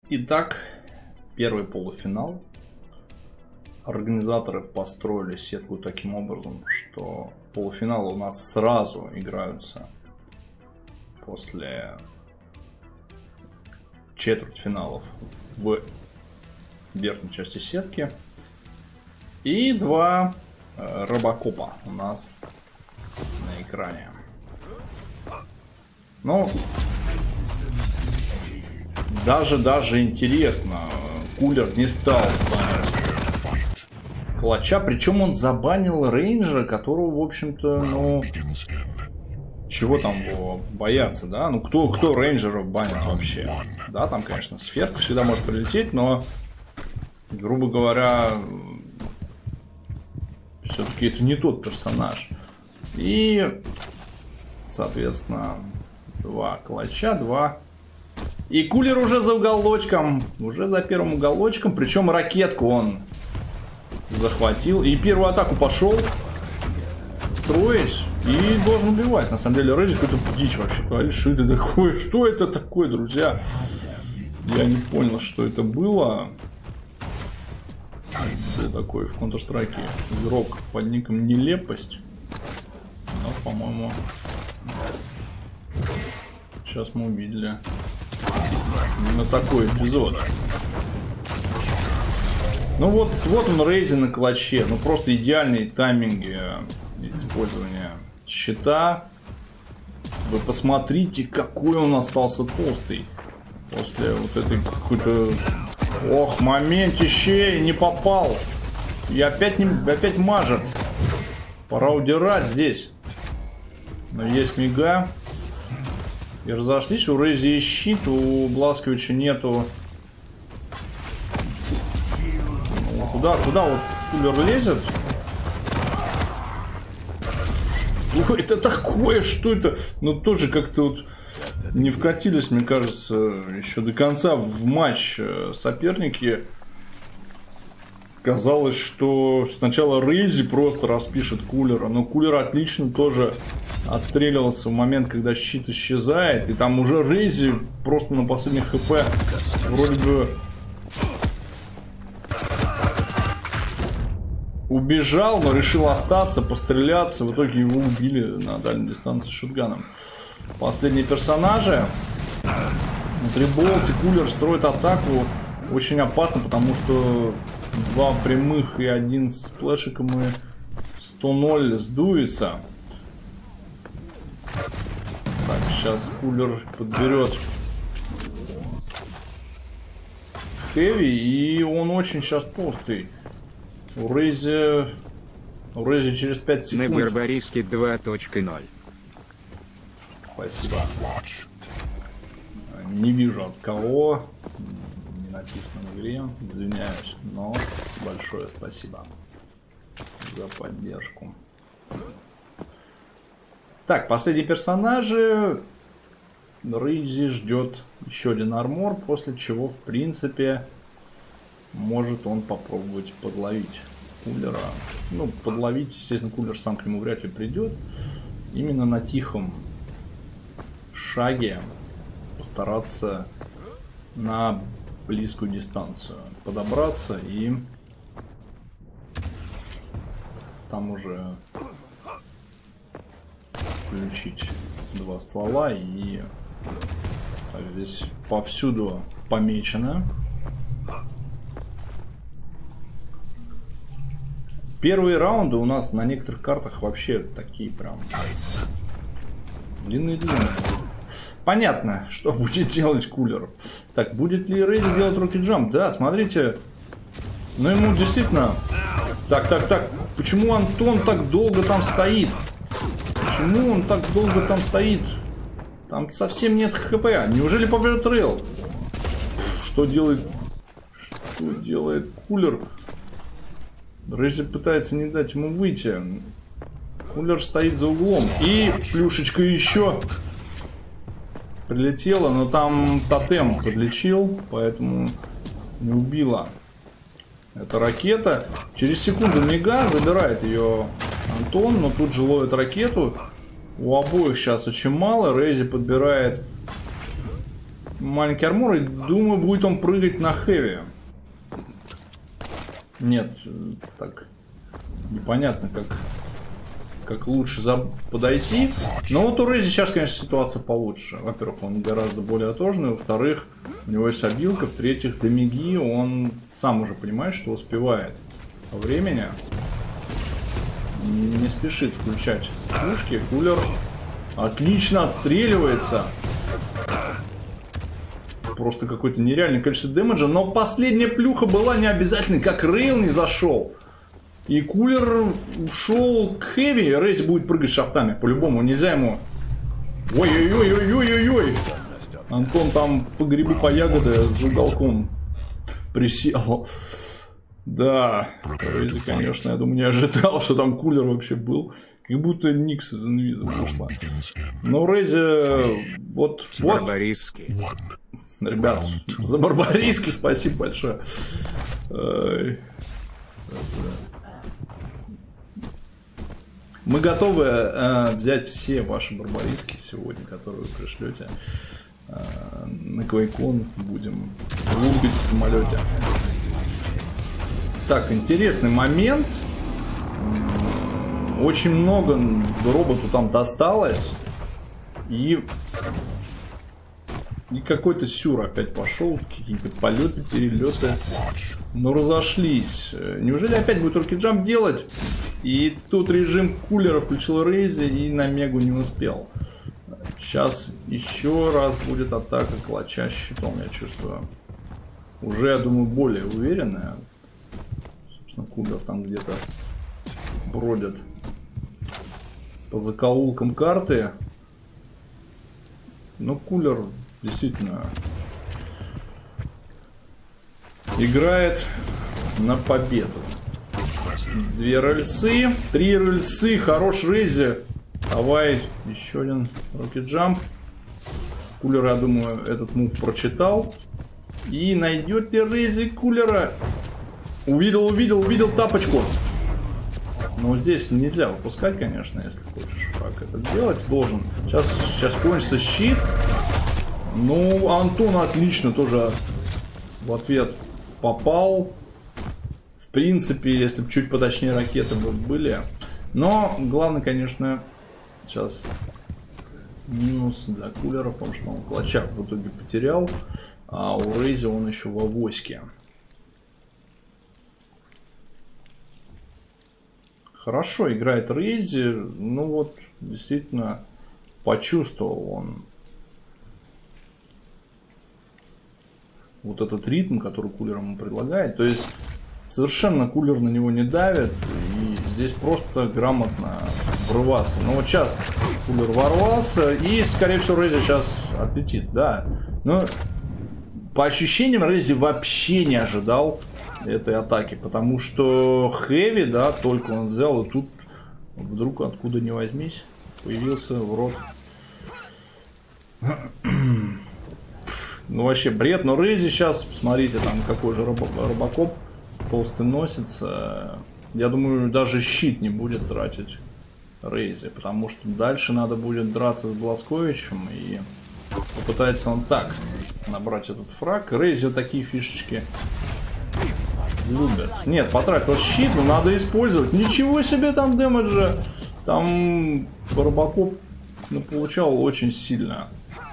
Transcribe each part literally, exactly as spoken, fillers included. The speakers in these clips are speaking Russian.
Итак, первый полуфинал. Организаторы построили сетку таким образом, что полуфиналы у нас сразу играются после четвертьфиналов в верхней части сетки. И два э, робокопа у нас на экране. Ну, даже, даже интересно, Кулер не стал банить Клатча, причем он забанил рейнджера, которого, в общем-то, ну, чего там его бояться, да? Ну, кто, кто рейнджеров банит вообще? Да, там, конечно, сферка всегда может прилететь, но, грубо говоря, все-таки это не тот персонаж. И, соответственно, два Клатча, два... И Кулер уже за уголочком, уже за первым уголочком, причем ракетку он захватил. И первую атаку пошел строить и должен убивать. На самом деле, Рейзи какой-то дичь вообще. Что это такое? Что это такое, друзья? Я не понял, что это было. Что такое в Counter-Strike игрок под ником Нелепость. Но, по-моему, сейчас мы увидели именно такой эпизод. Ну вот, вот он, Рейзи на Клатче. Ну просто идеальные тайминги использования щита. Вы посмотрите, какой он остался толстый. После вот этой какой-то... Ох, моментище, не попал. И опять, не... опять мажет. Пора удирать здесь. Но есть мига. И разошлись, у Рейзи есть щит, у Бласковича нету. Ну, куда, куда вот Кулер лезет? Ой, это такое, что это? Ну тоже как-то вот не вкатились, мне кажется, еще до конца в матч соперники. Казалось, что сначала Рейзи просто распишет Кулера, но Кулер отлично тоже отстреливался в момент, когда щит исчезает, и там уже Рейзи просто на последних хп вроде бы убежал, но решил остаться, постреляться, в итоге его убили на дальней дистанции шотганом. Последние персонажи. Внутри Болти Кулер строит атаку очень опасно, потому что два прямых и один с флешиком и сто ноль сдуется. Так, сейчас Кулер подберет Хэви, и он очень сейчас толстый. У Рейзи, у Рейзи через пять секунд. На Барбариске два точка ноль. Спасибо. Не вижу от кого. Не написано в игре. Извиняюсь, но большое спасибо за поддержку. Так, последние персонажи. Рейзи ждет еще один армор, после чего, в принципе, может он попробовать подловить Кулера. Ну, подловить, естественно, Кулер сам к нему вряд ли придет. Именно на тихом шаге постараться на близкую дистанцию подобраться и там уже включить два ствола. И так, здесь повсюду помечено. Первые раунды у нас на некоторых картах вообще такие прям длинные-длинные. Понятно, что будет делать Кулер. Так, будет ли Рейзи делать рокет-джамп? Да, смотрите. Ну ему действительно... Так, так, так. Почему Антон так долго там стоит? Почему он так долго там стоит? Там совсем нет хп. Неужели побьет трейл? Что делает... Что делает Кулер? Рейзи пытается не дать ему выйти. Кулер стоит за углом. И плюшечка еще прилетела, но там тотем подлечил, поэтому не убила. Это ракета. Через секунду мига, забирает ее Антон, но тут же ловит ракету. У обоих сейчас очень мало. Рейзи подбирает маленький армор, и думаю, будет он прыгать на хэви. Нет, так непонятно, как, как лучше за... подойти. Но вот у Рейзи сейчас, конечно, ситуация получше. Во-первых, он гораздо более отожный. Во-вторых, у него есть обилка. В-третьих, дамаги он сам уже понимает, что успевает по времени. Не спешит включать пушки. Кулер отлично отстреливается. Просто какое-то нереальное количество дэмэджа. Но последняя плюха была не обязательной, как Рейл не зашел. И Кулер ушел к хэви. Рейзи будет прыгать шафтами. По-любому нельзя ему... Ой-ой-ой-ой-ой-ой-ой. Антон там по грибу, по ягоды за уголком присел. Да, Рейзи, конечно, я думаю, не ожидал, что там Кулер вообще был. Как будто Никс из инвиза вышла. Но Рейзи... Вот... вот. Ребят, за барбариски спасибо большое. Мы готовы э, взять все ваши барбариски сегодня, которые вы пришлете. Э, на Квейкон будем лугать в самолете. Так, интересный момент. Очень много роботу там досталось. И... И какой-то сюр опять пошел, какие-то полеты, перелеты. Но разошлись. Неужели опять будет рокет-джамп делать? И тут режим Кулера включил Рейзи и на Мегу не успел. Сейчас еще раз будет атака клатча щитом, я чувствую. Уже, я думаю, более уверенная. Собственно, Кулер там где-то бродит по закоулкам карты. Но Кулер... действительно играет на победу. Две рельсы, три рельсы, хорош Рейзи. Давай еще один рокет-джамп. Кулер, я думаю, этот мув прочитал. И найдет ли Рейзи Кулера? Увидел, увидел, увидел тапочку. Но здесь нельзя выпускать, конечно, если хочешь как это делать. Должен. Сейчас, сейчас кончится щит. Ну, Антон отлично тоже в ответ попал. В принципе, если бы чуть поточнее ракеты бы были. Но главное, конечно, сейчас минус для Кулера в том, что он клатча в итоге потерял. А у Рейзи он еще в авоське. Хорошо играет Рейзи. Ну вот, действительно, почувствовал он вот этот ритм, который Кулер ему предлагает. То есть совершенно Кулер на него не давит. И здесь просто грамотно врываться. Но вот сейчас Кулер ворвался. И, скорее всего, Рейзи сейчас отлетит. Да. Но по ощущениям Рейзи вообще не ожидал этой атаки. Потому что Хэви, да, только он взял. И тут вдруг откуда ни возьмись появился в рот. Ну вообще бред, но Рейзи сейчас, посмотрите, там какой же робокоп толстый носится. Я думаю, даже щит не будет тратить Рейзи, потому что дальше надо будет драться с Бласковичем, и попытается он так набрать этот фраг. Рейзи вот такие фишечки любят. Нет, потратил щит, но надо использовать. Ничего себе там дэмэджа. Там робокоп ну, получал очень сильно.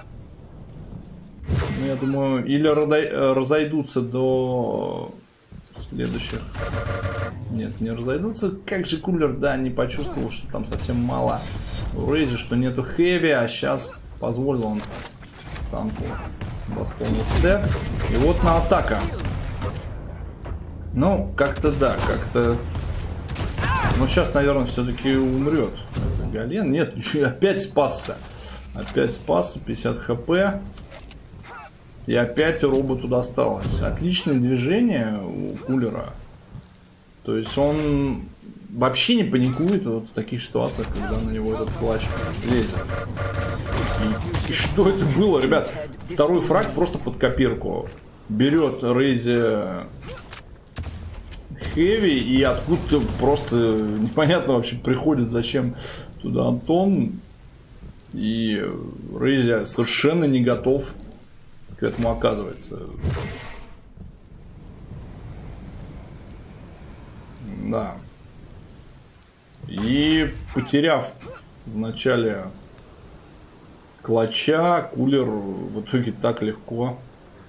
Я думаю, или разойдутся до следующих. Нет, не разойдутся. Как же Кулер, да, не почувствовал, что там совсем мало у Рейзи, что нету хэви, а сейчас позволил он танку восполнить стэк. И вот на атака. Ну, как-то да, как-то... Ну, сейчас, наверное, все-таки умрет Гален. Нет, опять спасся. Опять спасся, пятьдесят хп. И опять роботу досталось. Отличное движение у Кулера. То есть он вообще не паникует вот в таких ситуациях, когда на него этот клатч лезет. И, и что это было, ребят? Второй фраг просто под копирку. Берет Рейзи Хэви, и откуда-то просто непонятно вообще приходит, зачем туда Антон. И Рейзи совершенно не готов к этому оказывается. Да. И потеряв в начале клатча, кулер в итоге так легко.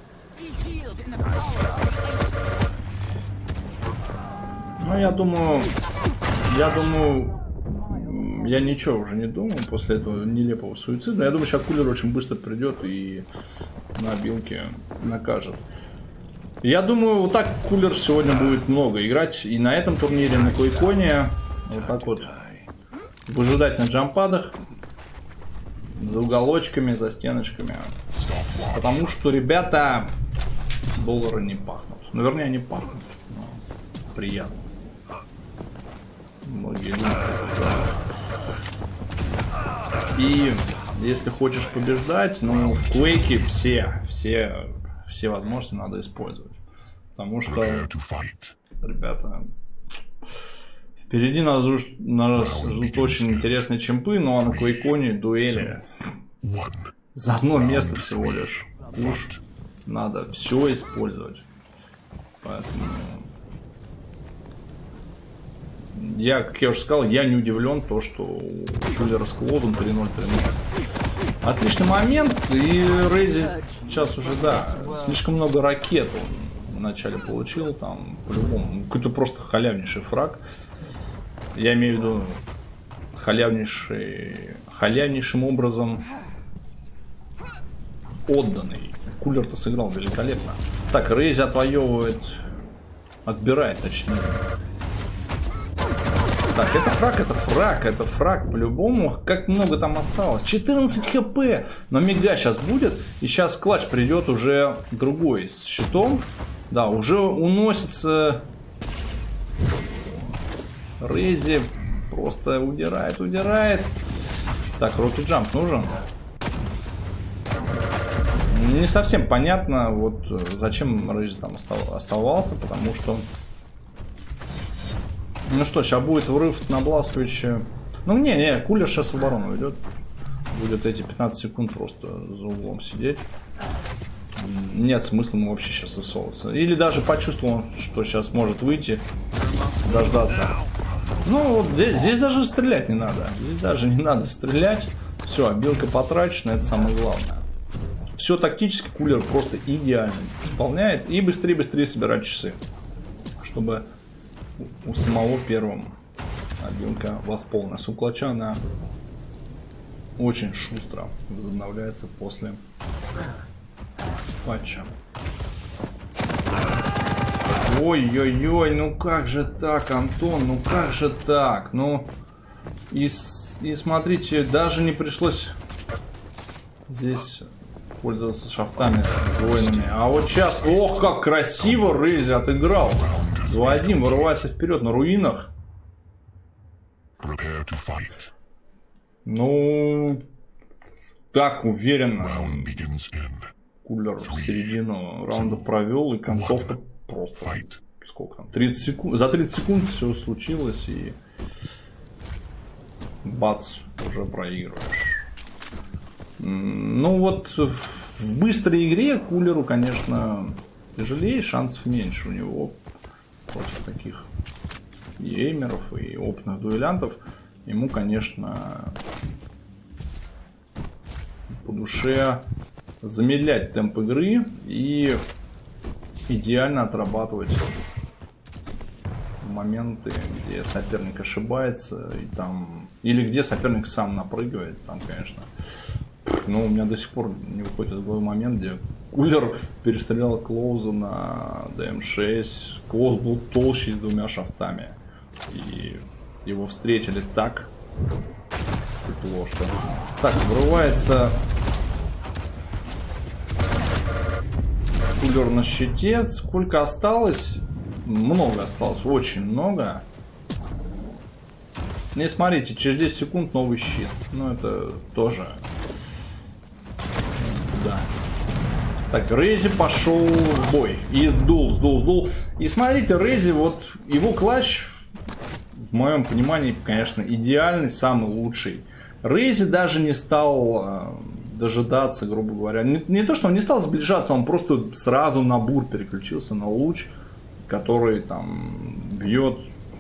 Ну, я думаю, я думаю, я ничего уже не думаю после этого нелепого суицида. Я думаю, сейчас кулер очень быстро придет и на билке накажет. Я думаю, вот так кулер сегодня будет много играть и на этом турнире, на Койконе. Вот так вот выжидать на джампадах, за уголочками, за стеночками. Потому что, ребята, доллары не пахнут. Ну, вернее, они пахнут. Но приятно. Многие думают. И если хочешь побеждать, ну, в Quake все, все, все возможности надо использовать. Потому что, ребята, впереди нас ждут, нас ждут очень интересные чемпы, ну а на Койконе дуэли за одно место всего лишь. Уж надо все использовать. Поэтому я, как я уже сказал, я не удивлен то, что у кулера с клоузом три ноль три ноль. Отличный момент, и Рейзи сейчас уже, да, слишком много ракет он вначале получил, там, по-любому, какой-то просто халявнейший фраг. Я имею в виду халявнейший, халявнейшим образом отданный. Кулер-то сыграл великолепно. Так, Рейзи отвоевывает, отбирает, точнее. Так, это фраг, это фраг, это фраг по-любому. Как много там осталось? четырнадцать хп. Но мига сейчас будет. И сейчас клатч придет уже другой с щитом. Да, уже уносится. Рейзи просто удирает, удирает. Так, Rocket Jump нужен. Не совсем понятно, вот зачем Рейзи там оставался, потому что... Ну что, сейчас будет врыв на Бласковича. Ну не, не, кулер сейчас в оборону идет. Будет эти пятнадцать секунд просто за углом сидеть. Нет смысла ему вообще сейчас высовываться. Или даже почувствовал, что сейчас может выйти, дождаться. Ну, вот здесь, здесь даже стрелять не надо. Здесь даже не надо стрелять. Все, обилка потрачена, это самое главное. Все тактически кулер просто идеально исполняет. И быстрее-быстрее собирать часы. Чтобы у самого первого обилка восполнилась. У клатча она очень шустро возобновляется после патча. Ой-ой-ой, ну как же так, Антон, ну как же так? Ну, и, и смотрите, даже не пришлось здесь пользоваться шафтами с воинами. А вот сейчас, ох, как красиво Рейзи отыграл. два один, вырывается вперед на руинах. Ну, так уверенно кулер в середину раунда провел, и концовка просто, сколько там, тридцать секунд, за тридцать секунд все случилось, и бац, уже проигрываешь. Ну вот в быстрой игре кулеру, конечно, тяжелее, шансов меньше у него против таких и эймеров, и опытных дуэлянтов. Ему, конечно, по душе замедлять темп игры и идеально отрабатывать моменты, где соперник ошибается, и там, или где соперник сам напрыгивает, там, конечно. Но у меня до сих пор не выходит из головы момент, где кулер перестрелял Клоуза на ди эм шесть. Клоуз был толще с двумя шафтами. И его встретили так тепло, что... Так, вырывается кулер на щите. Сколько осталось? Много осталось, очень много. И смотрите, через десять секунд новый щит. Ну, это тоже... Да. Так, Рейзи пошел в бой. И сдул, сдул, сдул. И смотрите, Рейзи, вот его клатч, в моем понимании, конечно, идеальный, самый лучший. Рейзи даже не стал дожидаться, грубо говоря. Не, не то, что он не стал сближаться, он просто сразу на бур переключился, на луч, который там бьет.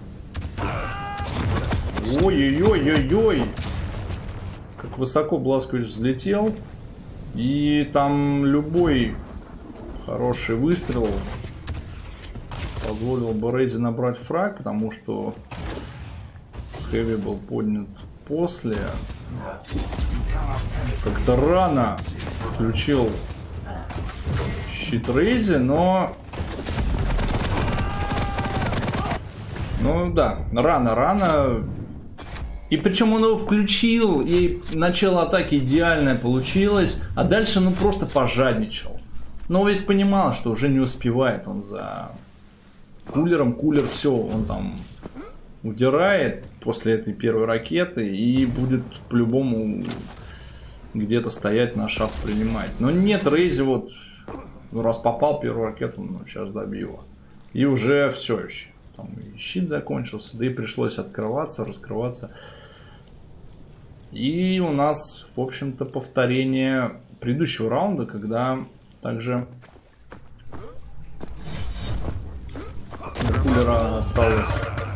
Ой-ой-ой-ой-ой! Как высоко Блазкович взлетел. И там любой хороший выстрел позволил бы Рейзи набрать фраг, потому что Хэви был поднят после. Как-то рано включил щит Рейзи, но... Ну да, рано-рано. И причем он его включил, и начало атаки идеальное получилось, а дальше ну просто пожадничал. Но ведь понимал, что уже не успевает он за кулером. Кулер все, он там удирает после этой первой ракеты и будет по-любому где-то стоять на шаф принимать. Но нет, Рейзи вот, ну, раз попал первую ракету, ну сейчас добила. И уже все еще. Там и щит закончился, да и пришлось открываться, раскрываться. И у нас, в общем-то, повторение предыдущего раунда, когда также у кулера осталось...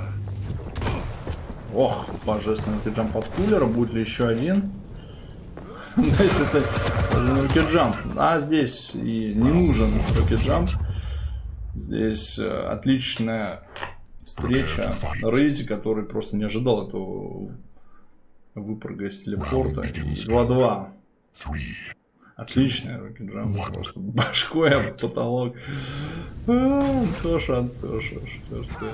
Ох, божественный рокет-джамп от кулера. Будет ли еще один? Здесь это рокет-джамп. А здесь и не нужен рокет-джамп. Здесь отличная встреча Рейзи, который просто не ожидал этого выпрыга из телепорта. два-два. Отличный рокет-джамп. Просто башкой об потолок. Антоша, Антоша, что ж ты?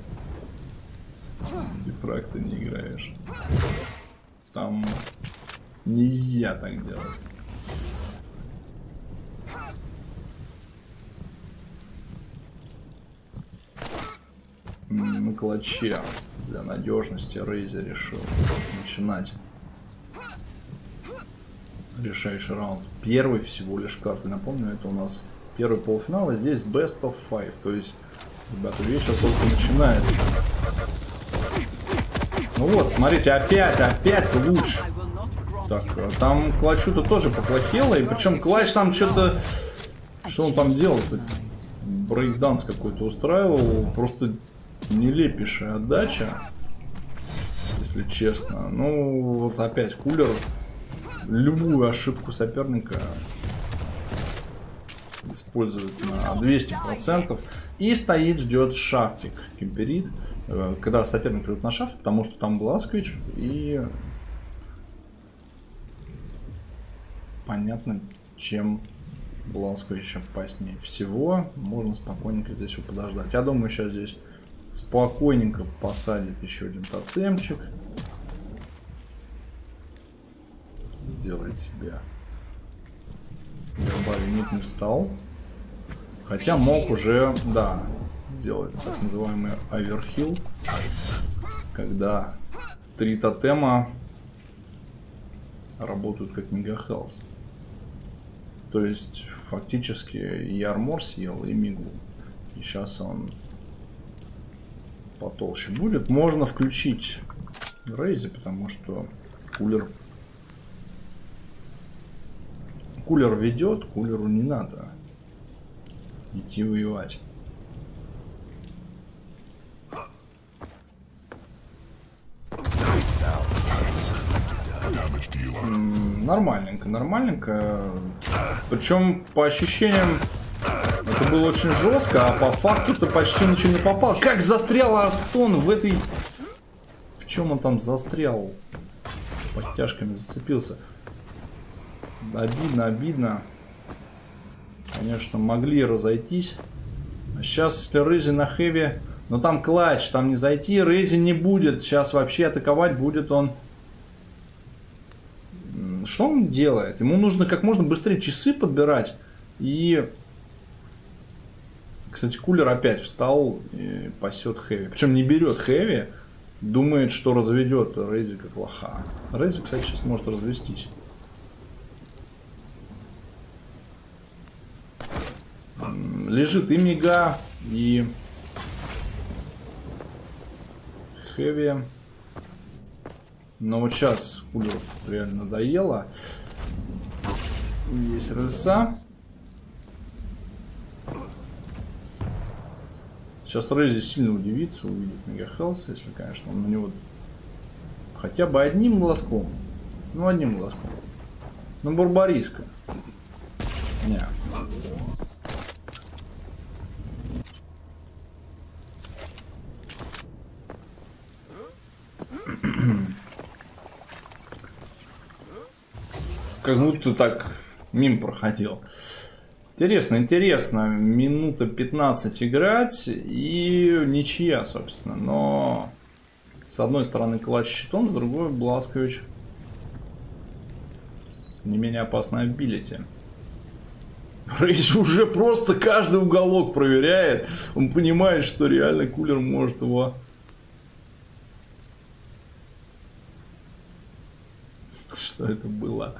Дифраг ты не играешь. Там нельзя так делать. На клатче для надежности Рейзи решил начинать решающий раунд. Первый всего лишь карты. Напомню, это у нас первый полуфинал, и здесь best of five. То есть, ребята, вечер только начинается. Ну вот, смотрите, опять, опять луч. Так, там клатчу-то тоже поплохело. И причем клатч там что-то... Что он там делал? Брейкданс какой-то устраивал. Просто нелепейшая отдача. Если честно. Ну, вот опять кулер. Любую ошибку соперника использует на двести процентов. И стоит, ждет шафтик. Кемперит. Когда соперник идет на шафт, потому что там Блазкович. И понятно, чем Блазкович опаснее всего. Можно спокойненько здесь его подождать. Я думаю, сейчас здесь спокойненько посадит еще один тотемчик. Сделает себе. Барвиник не встал. Хотя мог уже, да, сделать так называемый оверхилл. Когда три тотема работают как мегахелс. То есть фактически и армор съел, и мигу. И сейчас он потолще будет. Можно включить Рейзи, потому что кулер кулер ведет, кулеру не надо идти воевать. Нормальненько, нормальненько. Причем по ощущениям это было очень жестко, а по факту-то почти ничего не попал. Как застрял Артон в этой... В чем он там застрял? Подтяжками зацепился. Обидно, обидно. Конечно, могли разойтись. А сейчас, если Рейзи на хэви... Но там клатч, там не зайти. Рейзи не будет. Сейчас вообще атаковать будет он... Что он делает? Ему нужно как можно быстрее часы подбирать. И... Кстати, кулер опять встал и пасет хэви. Причем не берет хэви. Думает, что разведет Рейзи как лоха. Рейзи, кстати, сейчас может развестись. Лежит и мега, и хэви. Но вот сейчас кулеру реально надоело. Есть рыса. Сейчас Рейзи сильно удивится, увидит Мегахелс, если, конечно, он на него хотя бы одним глазком. Ну, одним глазком. Ну, Барбариска. Не. Как будто так мимо проходил. Интересно, интересно. Минута пятнадцать играть и ничья, собственно. Но с одной стороны клатч щитом, с другой Бласкович с не менее опасной абилити. Рейс уже просто каждый уголок проверяет. Он понимает, что реально кулер может его... Что это было?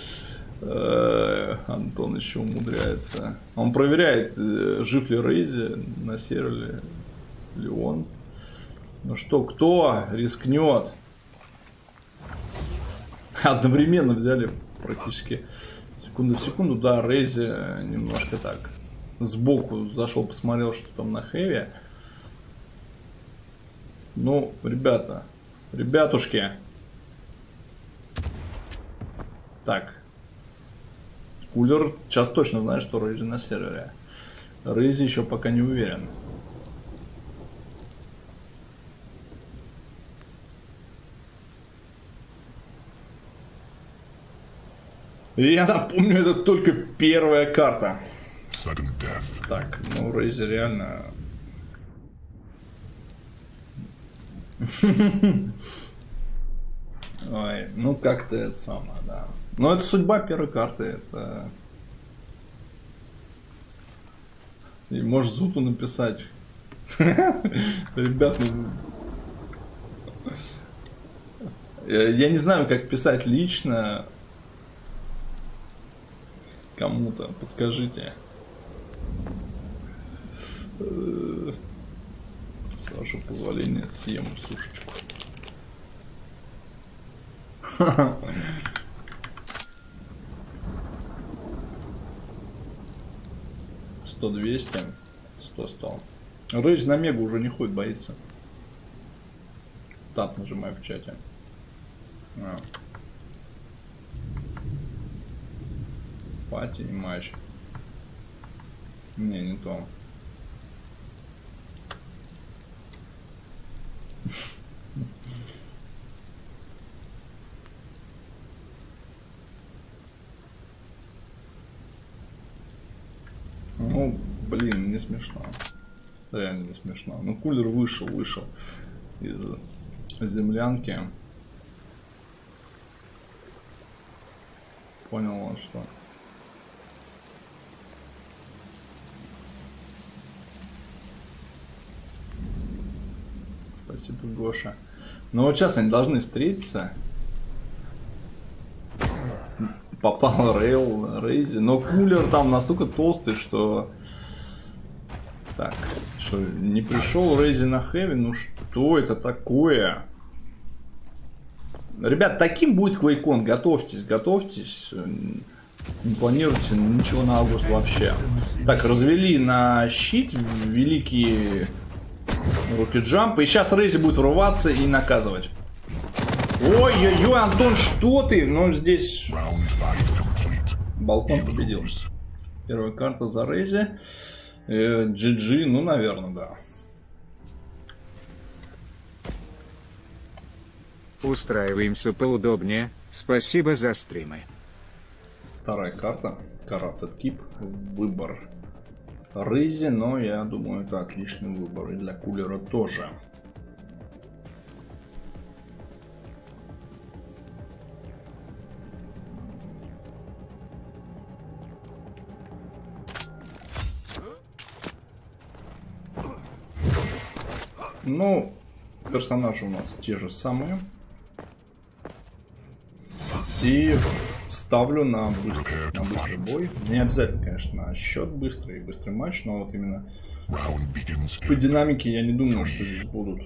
Антон еще умудряется. Он проверяет, жив ли Рейзи, на сервере ли он. Ну что, кто рискнет? Одновременно взяли практически секунду в секунду. Да, Рейзи немножко так сбоку зашел, посмотрел, что там на хэви. Ну, ребята, ребятушки. Так. Кулер сейчас точно знает, что Рейзи на сервере. Рейзи еще пока не уверен. Я напомню, это только первая карта. Так, ну Рейзи реально... Ой, ну как-то это самое, да. Но это судьба первой карты, это... И можешь Зуту написать. Ребят, ну... Я не знаю, как писать лично кому-то, подскажите. С вашего позволения съем сушечку. сто двести, сто сто. Рейдж на мегу уже не ходит, боится. Тап нажимаю в чате. А. Пати и матч. Не, не то. Ну, блин, не смешно. Реально не смешно. Ну, кулер вышел, вышел из землянки. Понял он, что... Спасибо, Гоша. Но вот сейчас они должны встретиться. Попал Рейл, Рейзи. Но кулер там настолько толстый, что... Так, что не пришел Рейзи на хэви? Ну что это такое? Ребят, таким будет Квейкон. Готовьтесь, готовьтесь. Не планируйте ничего на август вообще. Так, развели на щит великие руки-джампы. И сейчас Рейзи будет врываться и наказывать. Ой-ой-ой, Антон, что ты? Ну, здесь Балкон победил. Первая карта за Рейзи. джи джи, ну, наверное, да. Устраиваемся поудобнее. Спасибо за стримы. Вторая карта. Corrupted Keep. Выбор Рейзи, но я думаю, это отличный выбор. И для кулера тоже. Ну, персонажи у нас те же самые. И ставлю на быстрый, на быстрый бой. Не обязательно, конечно, на счет быстрый и быстрый матч, но вот именно по динамике я не думаю, что здесь будут,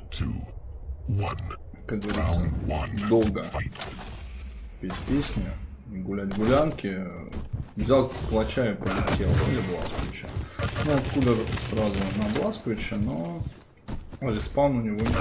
как говорится, долго петь песни, гулять гулянки. Взял клатча и полетел. Или Блазквича. Ну, вот кулер сразу на Блазквича, но респаун у него не.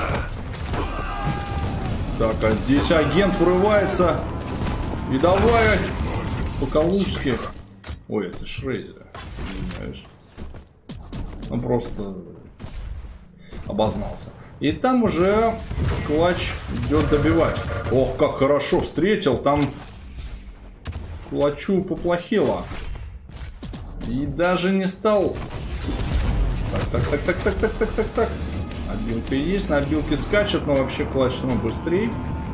Так, а здесь агент врывается. И давай по-калужски. Ой, это Шрейзер. Извиняюсь. Он просто обознался. И там уже клатч идет добивать. Ох, как хорошо встретил. Там клатчу поплохело. И даже не стал. Так, так, так, так, так, так, так, так, так. Обилка есть, на обилке скачет, но вообще клатч ну, быстрее.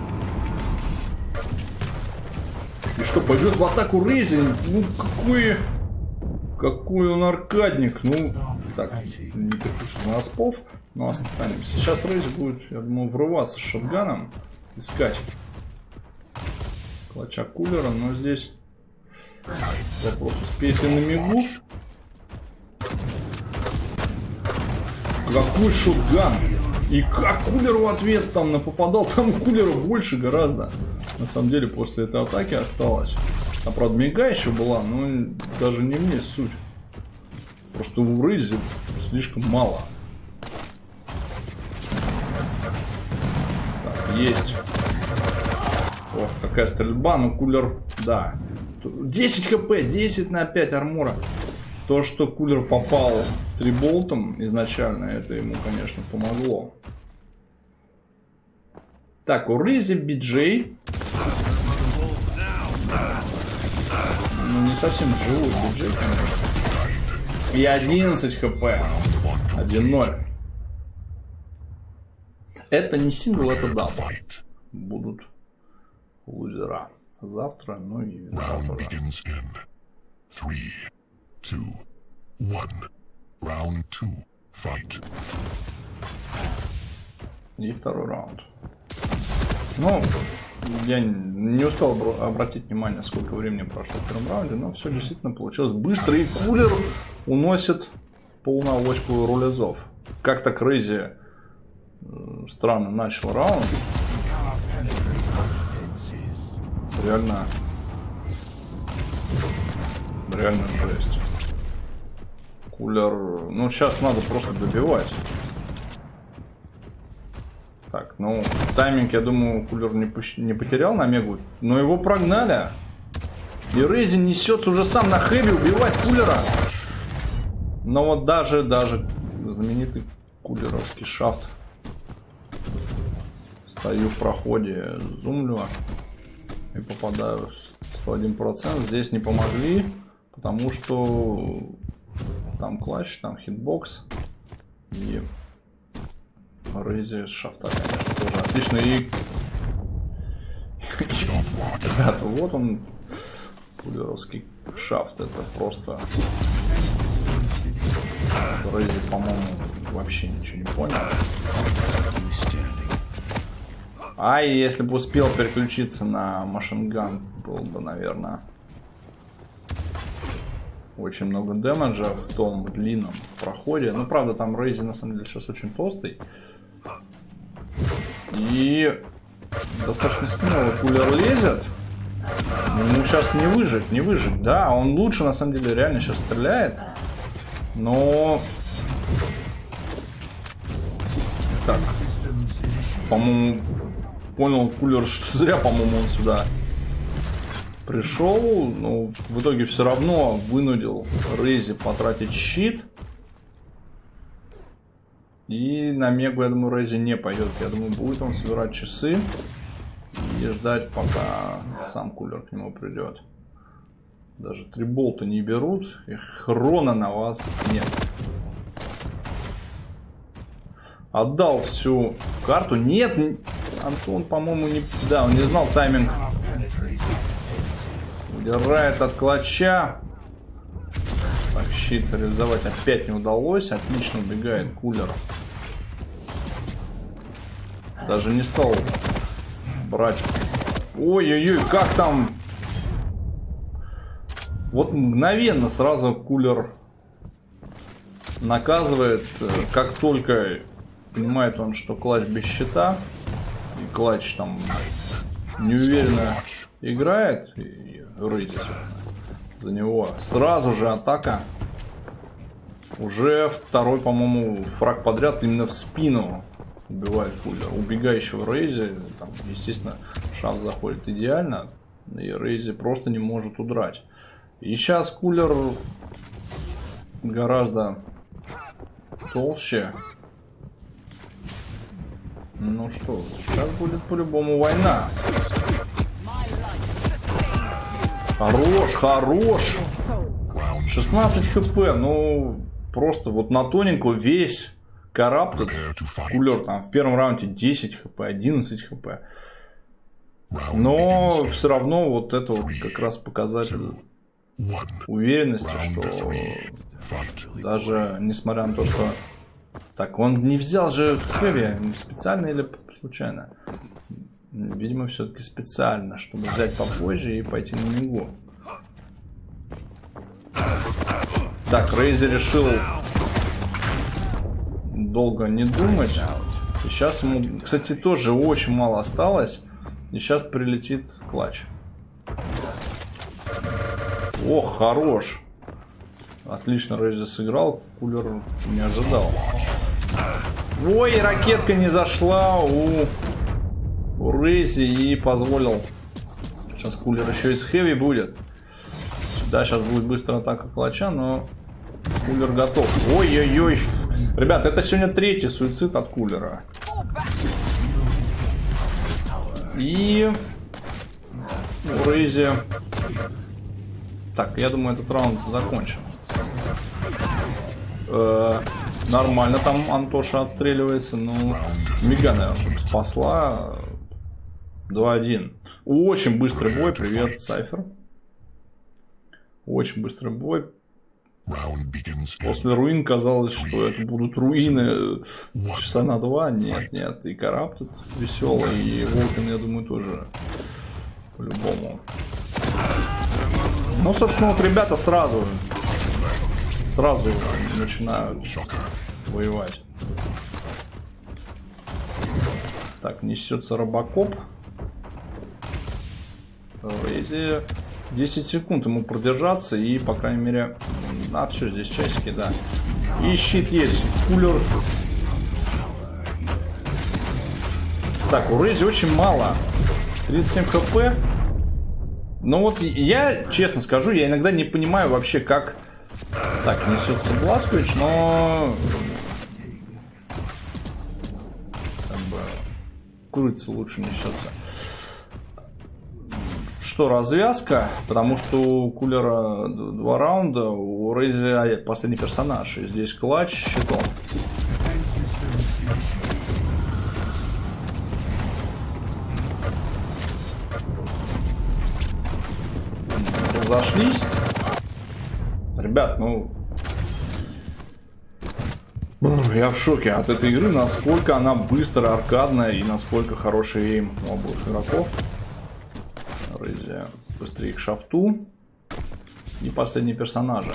И что, пойдет в атаку Рейзинг? Ну, какой... Какой он аркадник. Ну, так, не перепишу на Аспов, но останемся. Сейчас Рейз будет, я думаю, врываться с шотганом. Искать клатча кулера, но здесь вопрос, успеет ли на мигу. Какой шотган! И как кулер в ответ там напопадал. Там кулера больше гораздо. На самом деле после этой атаки осталось. А правда мига еще была, но даже не мне суть. Просто у Рейзи слишком мало. Так, есть. Ох, какая стрельба, но кулер, да. десять хп, десять на пять армора. То, что кулер попал триболтом изначально, это ему, конечно, помогло. Так, у Рейзи биджей. Ну, не совсем живой биджей, конечно. И одиннадцать хп. один ноль. Это не сингл, это дабл. Будут лузера. Завтра, ну и завтра. И второй раунд. Ну, я не успел обратить внимание, сколько времени прошло в первом раунде, но все действительно получилось быстро. И кулер уносит полнавочку рулезов. Как-то Крейзи странно начал раунд. Реально... Реально жесть. Кулер... Ну, сейчас надо просто добивать. Так, ну, тайминг, я думаю, кулер не, не потерял на мегу, но его прогнали. И Рейзи несется уже сам на хэви убивать кулера. Но вот даже, даже знаменитый кулеровский шафт. Стою в проходе, зумлю и попадаю сто один процент. Здесь не помогли, потому что там клатч, там хитбокс. И Рейзи с шафта, конечно, тоже отлично. И ребята, вот он, кулеровский шафт. Это просто Рейзи, по-моему, вообще ничего не понял. А и если бы успел переключиться на машинган, было бы, наверное, очень много дэмэджа в том длинном проходе. Ну, правда, там Рейзи на самом деле сейчас очень толстый. И достаточно смело кулер лезет. Ему сейчас не выжить, не выжить. Да, он лучше на самом деле реально сейчас стреляет. Но... Так. По-моему, понял кулер, что зря, по-моему, он сюда пришел. Но в итоге все равно вынудил Рейзи потратить щит. И на мегу, я думаю, Рейзи не пойдет. Я думаю, будет он собирать часы и ждать, пока сам кулер к нему придет. Даже три болта не берут. И хрона на вас нет. Отдал всю карту. Нет, Антон, по-моему, не... Да, он не знал тайминг. Удирает от клатча. Так, щит реализовать опять не удалось. Отлично убегает кулер. Даже не стал брать. Ой-ой-ой, как там? Вот мгновенно сразу кулер наказывает. Как только понимает он, что клатч без щита. И клатч там неуверенно играет. И Рейзи за него. Сразу же атака. Уже второй, по-моему, фраг подряд именно в спину убивает Кулер. Убегающего Рейзи, там, естественно, шанс заходит идеально. И Рейзи просто не может удрать. И сейчас Кулер гораздо толще. Ну что, сейчас будет по-любому война. Хорош, хорош. шестнадцать хп, ну просто вот на тоненькую весь Corrupted Кулер там в первом раунде десять хп, одиннадцать хп. Но все равно вот это вот как раз показатель уверенности, что даже несмотря на то, что так он не взял же хэви специально или случайно. Видимо, все-таки специально, чтобы взять попозже и пойти на мигу. Так, Рейзи решил долго не думать. И сейчас ему, кстати, тоже очень мало осталось. И сейчас прилетит клатч. Ох, хорош. Отлично Рейзи сыграл. Кулер не ожидал. Ой, ракетка не зашла у... Рейзи и позволил. Сейчас Кулер еще из хэви будет. Да, сейчас будет быстрая атака клатча, но Кулер готов. Ой-ой-ой. Ребят, это сегодня третий суицид от Кулера. И у Рейзи. Так, я думаю, этот раунд закончен. Э -э нормально там Антоша отстреливается. Ну, Мига, наверное, спасла. два один. Очень быстрый бой. Привет, Сайфер. Очень быстрый бой. После руин казалось, что это будут руины часа на два. Нет, нет. И Corrupted веселый, и Волкин, я думаю, тоже по-любому. Ну, собственно, вот ребята сразу сразу начинают воевать. Так, несется Робокоп. Рейзи десять секунд ему продержаться и, по крайней мере... А, все, здесь часики, да. И щит есть. Кулер. Так, у Рейзи очень мало. тридцать семь хп. Но вот я, честно скажу, я иногда не понимаю вообще, как... Так, несется Бласкович, но... Как бы... Курица лучше несется. Что, развязка? Потому что у Кулера два раунда, у Рейзи последний персонаж. И здесь клатч щитом. Разошлись. Ребят, ну... Я в шоке от этой игры, насколько она быстрая, аркадная и насколько хороший эйм у обоих игроков. Рейзи быстрее к шафту. И последние персонажи.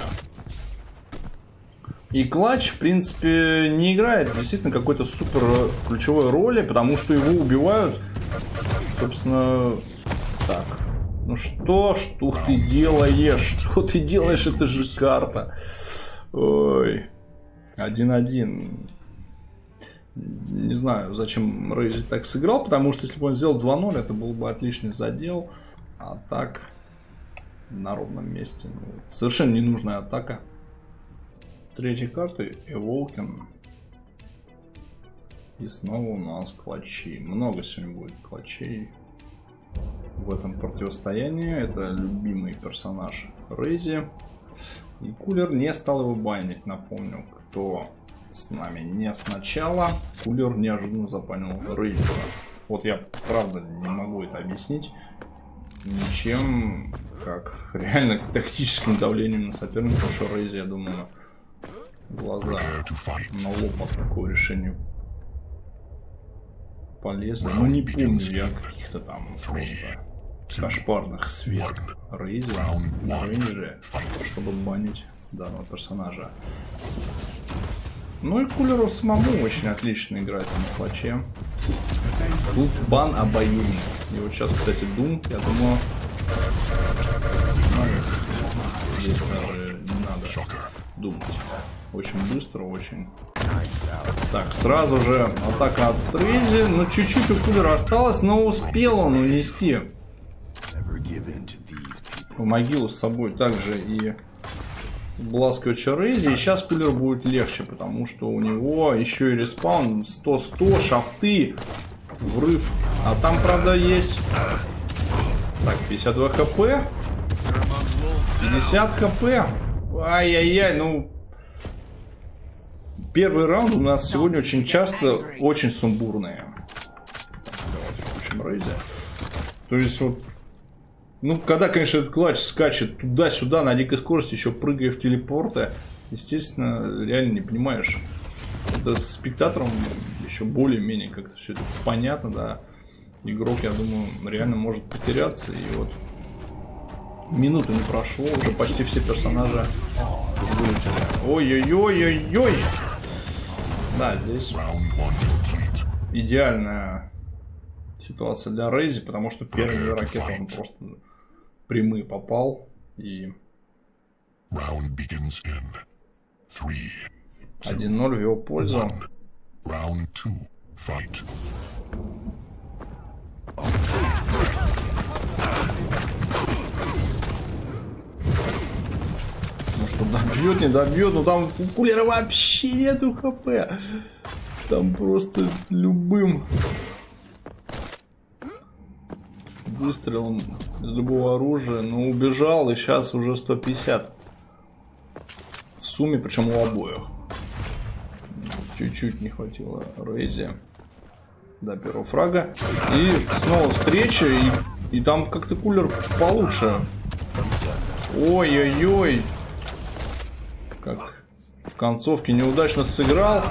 И клатч, в принципе, не играет действительно какой-то супер ключевой роли, потому что его убивают, собственно, так. Ну что, что ты делаешь? Что ты делаешь? Это же карта. Ой. один-один. Не знаю, зачем Рейзи так сыграл, потому что если бы он сделал два ноль, это был бы отличный задел. А так, на ровном месте. Ну, совершенно ненужная атака. Третьей карты Эволкин. И снова у нас клатчи. Много сегодня будет клатчей в этом противостоянии. Это любимый персонаж Рейзи. И Кулер не стал его банить. Напомню, кто с нами не сначала. Кулер неожиданно запанил Рейзи. Вот я правда не могу это объяснить ничем, как реально тактическим давлением на соперника. Потому что Рейзи, я думаю, глаза на лоб от такого решения полезли. Ну не помню я каких-то там кошмарных сфер Рейзи на рейнджере, чтобы банить данного персонажа. Ну и Кулеру самому очень отлично играть на клатче. Тут бан обоюдный. И вот сейчас, кстати, Doom, я думаю, Здесь даже не надо думать. Очень быстро, очень. Так, сразу же атака от Рейзи. Ну, чуть-чуть у кулера осталось, но успел он унести в могилу с собой также и Бласковича Рейзи. И сейчас кулер будет легче, потому что у него еще и респаун сто сто, шафты, врыв. А там, правда, есть... Так, пятьдесят два хп. пятьдесят хп. Ай-яй-яй, ну... Первый раунд у нас сегодня очень часто очень сумбурные. Давайте включим Рейзи. То есть вот... Ну, когда, конечно, этот клатч скачет туда-сюда на дикой скорости, еще прыгая в телепорты, естественно, реально не понимаешь. Это с спектатором еще более-менее как-то все это понятно, да. Игрок, я думаю, реально может потеряться. И вот минуты не прошло, уже почти все персонажи вылетели. Ой-ой-ой-ой-ой! Да, здесь идеальная ситуация для Рейзи, потому что первые ракеты он просто прямые попал и один ноль в его пользу. Ну что, добьет, не добьет, ну там у кулера вообще нету хп. Там просто любым выстрелом из любого оружия, но убежал, и сейчас уже сто пятьдесят в сумме, причем у обоих. Чуть-чуть не хватило Рейзи до первого фрага. И снова встреча, и, и там как-то кулер получше. Ой-ой-ой. Как в концовке неудачно сыграл.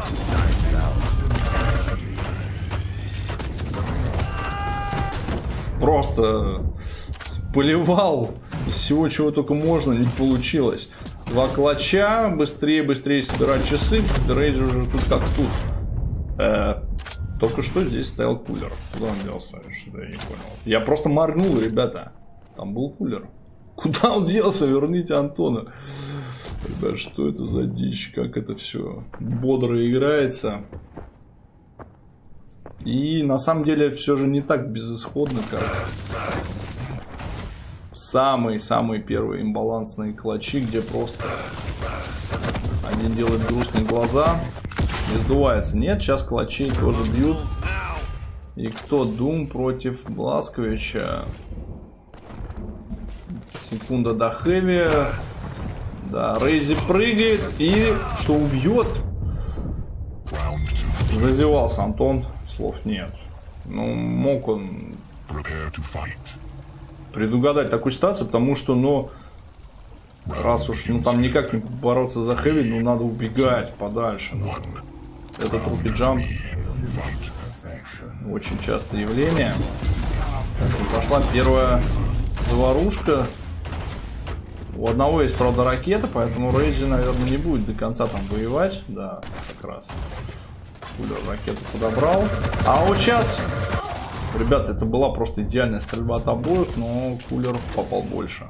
Просто поливал из всего, чего только можно, не получилось. Два клатча, быстрее, быстрее собирать часы. Рейдж уже тут как тут. Э, только что здесь стоял кулер. Куда он делся? Что-то я не понял. Я просто моргнул, ребята. Там был кулер. Куда он делся? Верните Антона. Ребят, что это за дичь? Как это все бодро играется. И на самом деле все же не так безысходно, как самые-самые первые имбалансные клатчи, где просто один делает грустные глаза и сдувается. Нет, сейчас клатчей тоже бьют. И кто? Дум против Бласковича. Секунда до хэви. Да, Рейзи прыгает и что, убьет? Зазевался Антон. Слов нет. Ну, мог он предугадать такую ситуацию, потому что, ну, раз уж, ну, там никак не бороться за хэви, ну, надо убегать подальше. Ну. Этот руки джамп очень частое явление. Пошла первая заварушка. У одного есть, правда, ракета, поэтому Рейзи, наверное, не будет до конца там воевать. Да, как раз. Кулер ракету подобрал. А вот сейчас, ребята, это была просто идеальная стрельба от обоих, но кулер попал больше.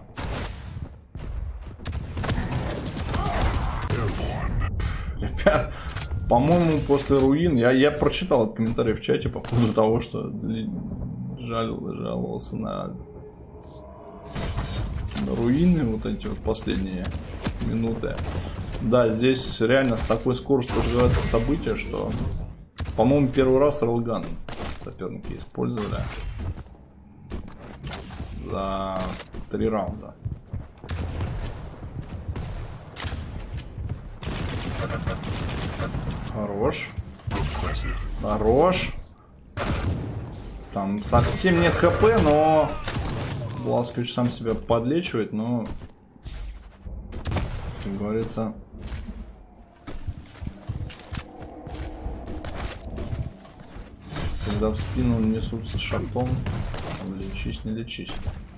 Ребят, по-моему, после руин, я, я прочитал этот комментарий в чате по поводу того, что жаль, жаловался на, на руины, вот эти вот последние минуты. Да, здесь реально с такой скоростью развиваются события, что, по-моему, первый раз рейлган соперники использовали за три раунда. Хорош. Хорош. Там совсем нет хп, но Бласкович сам себя подлечивает, но, как говорится, когда в спину несутся с шартом, лечись, не лечись.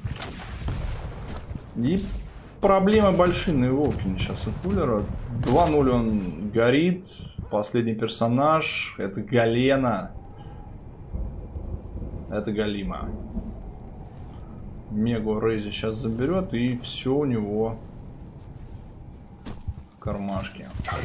И проблемы большие на Эвокине сейчас у кулера. два ноль он горит. Последний персонаж. Это Галена. Это Галима. Мегу Рейзи сейчас заберет, и все у него в кармашке.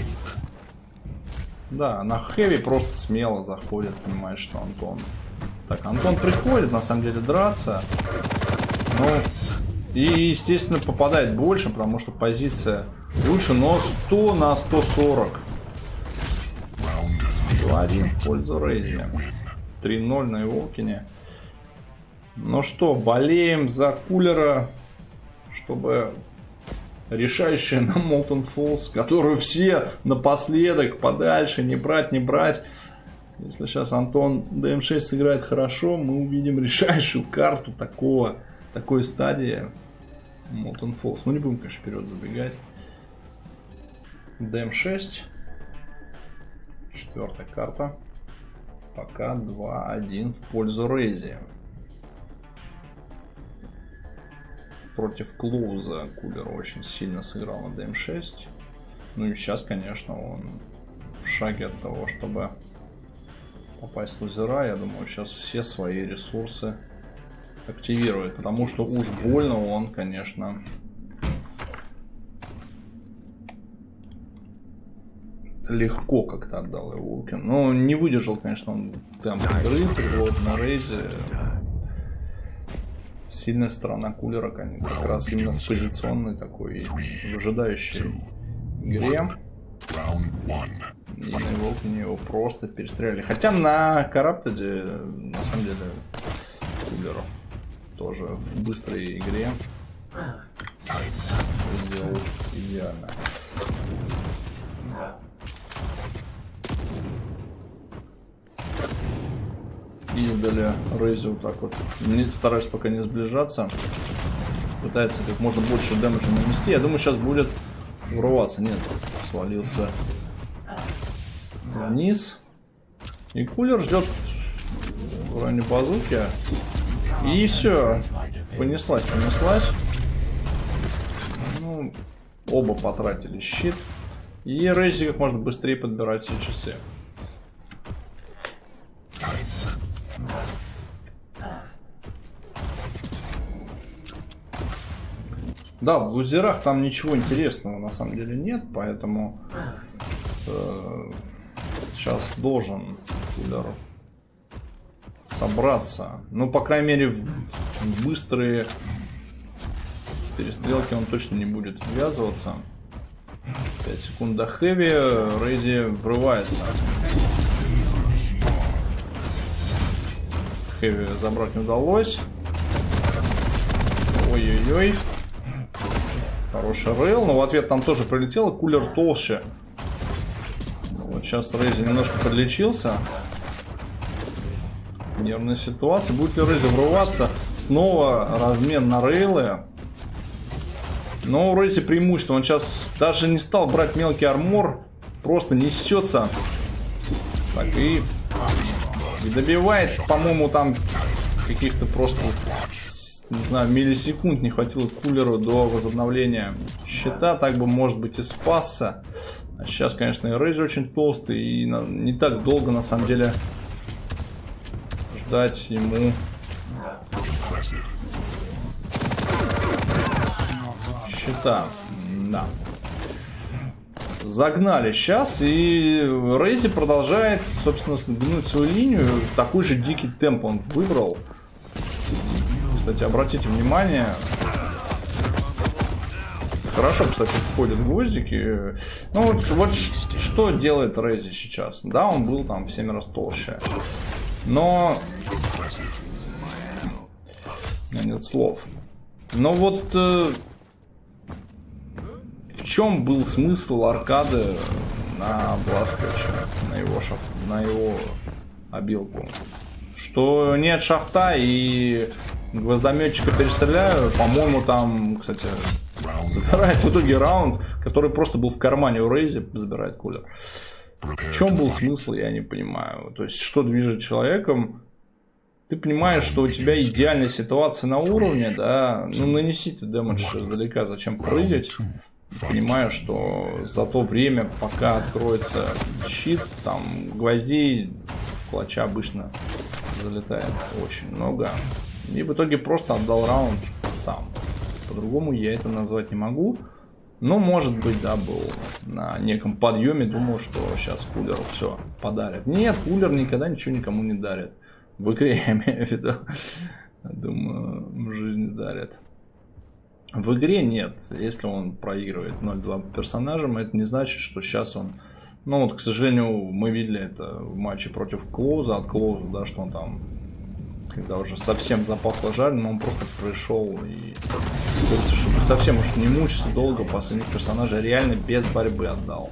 Да, на хэви просто смело заходит, понимаешь, что Антон. Так, Антон приходит, на самом деле, драться. Ну, и, естественно, попадает больше, потому что позиция лучше, но сто на сто сорок. два один в пользу Рейзи. три ноль на Иволкине. Ну что, болеем за кулера, чтобы решающая на Molten Falls, которую все напоследок подальше не брать, не брать. Если сейчас Антон дэ эм шесть сыграет хорошо, мы увидим решающую карту такого, такой стадии Molten Falls. Ну не будем, конечно, вперед забегать. дэ эм шесть. Четвертая карта. Пока два один в пользу Рейзи. Против Клоуза Кулер очень сильно сыграл на дэ эм шесть. Ну и сейчас, конечно, он в шаге от того, чтобы попасть в лузера. Я думаю, сейчас все свои ресурсы активирует. Потому что уж больно он, конечно, легко как-то отдал его Иволкин. Но не выдержал, конечно, он темп игры. Вот на Рейзе. Сильная сторона Кулера, конечно, как раз именно в позиционной такой выжидающей игре. И на Иволкине его просто перестреляли. Хотя на Караптеде, на самом деле, Кулер тоже в быстрой игре сделал идеально. Издали Рейзи вот так вот. Не стараюсь пока не сближаться. Пытается как можно больше дэмэджа нанести. Я думаю, сейчас будет врываться. Нет, свалился вниз. И Кулер ждет в районе базуки. И все. Понеслась, понеслась. Ну, оба потратили щит. И Рейзи как можно быстрее подбирать все часы. Да, в лузерах там ничего интересного на самом деле нет, поэтому э, сейчас должен Кулер собраться. Ну, по крайней мере, в, в быстрые перестрелки он точно не будет ввязываться. пять секунд до хэви, Рейзи врывается. Хэви забрать не удалось. Ой-ой-ой. Хороший рейл, но в ответ там тоже прилетело. Кулер толще. Вот сейчас Рейзи немножко подлечился. Нервная ситуация. Будет ли Рейзи врываться? Снова размен на рейлы. Но у Рейзи преимущество. Он сейчас даже не стал брать мелкий армор. Просто несется. Так, и, и добивает, по-моему, там каких-то просто... Не знаю, миллисекунд не хватило Кулеру до возобновления щита. Так бы, может быть, и спасся. А сейчас, конечно, и Рейзи очень толстый. И не так долго, на самом деле, ждать ему щита. Да. Загнали сейчас. И Рейзи продолжает, собственно, гнуть свою линию. Такой же дикий темп он выбрал. Кстати, обратите внимание, хорошо, кстати, входят гвоздики. Ну вот, вот что делает Рейзи сейчас. Да, он был там в семь раз толще. Но... У меня нет слов. Но вот... Э... В чем был смысл аркады на Бласквиче, на его шаф... на его обилку? Что нет шафта и... Гвоздометчика перестреляю, по-моему, там, кстати, забирает в итоге раунд, который просто был в кармане у Рейзи, забирает Кулер. В чем был смысл, я не понимаю. То есть, что движет человеком? Ты понимаешь, что у тебя идеальная ситуация на уровне, да, ну нанеси ты дэмэдж издалека, зачем прыгать? Понимаю, что за то время, пока откроется щит, там гвоздей, клатча обычно залетает очень много. И в итоге просто отдал раунд. сам. По-другому я это назвать не могу. Но, может быть, да, был на неком подъеме, думал, что сейчас кулеру все подарят. Нет, кулер никогда ничего никому не дарит. В игре, я имею в виду. Думаю, в жизни дарят. В игре нет. Если он проигрывает ноль-два персонажам, это не значит, что сейчас он... Ну вот, к сожалению, мы видели это в матче против Клоуза, от Клоуза, да, что он там, когда уже совсем запахло жареным, он просто пришел и, говорится, чтобы совсем уж не мучиться долго, последних персонажей реально без борьбы отдал.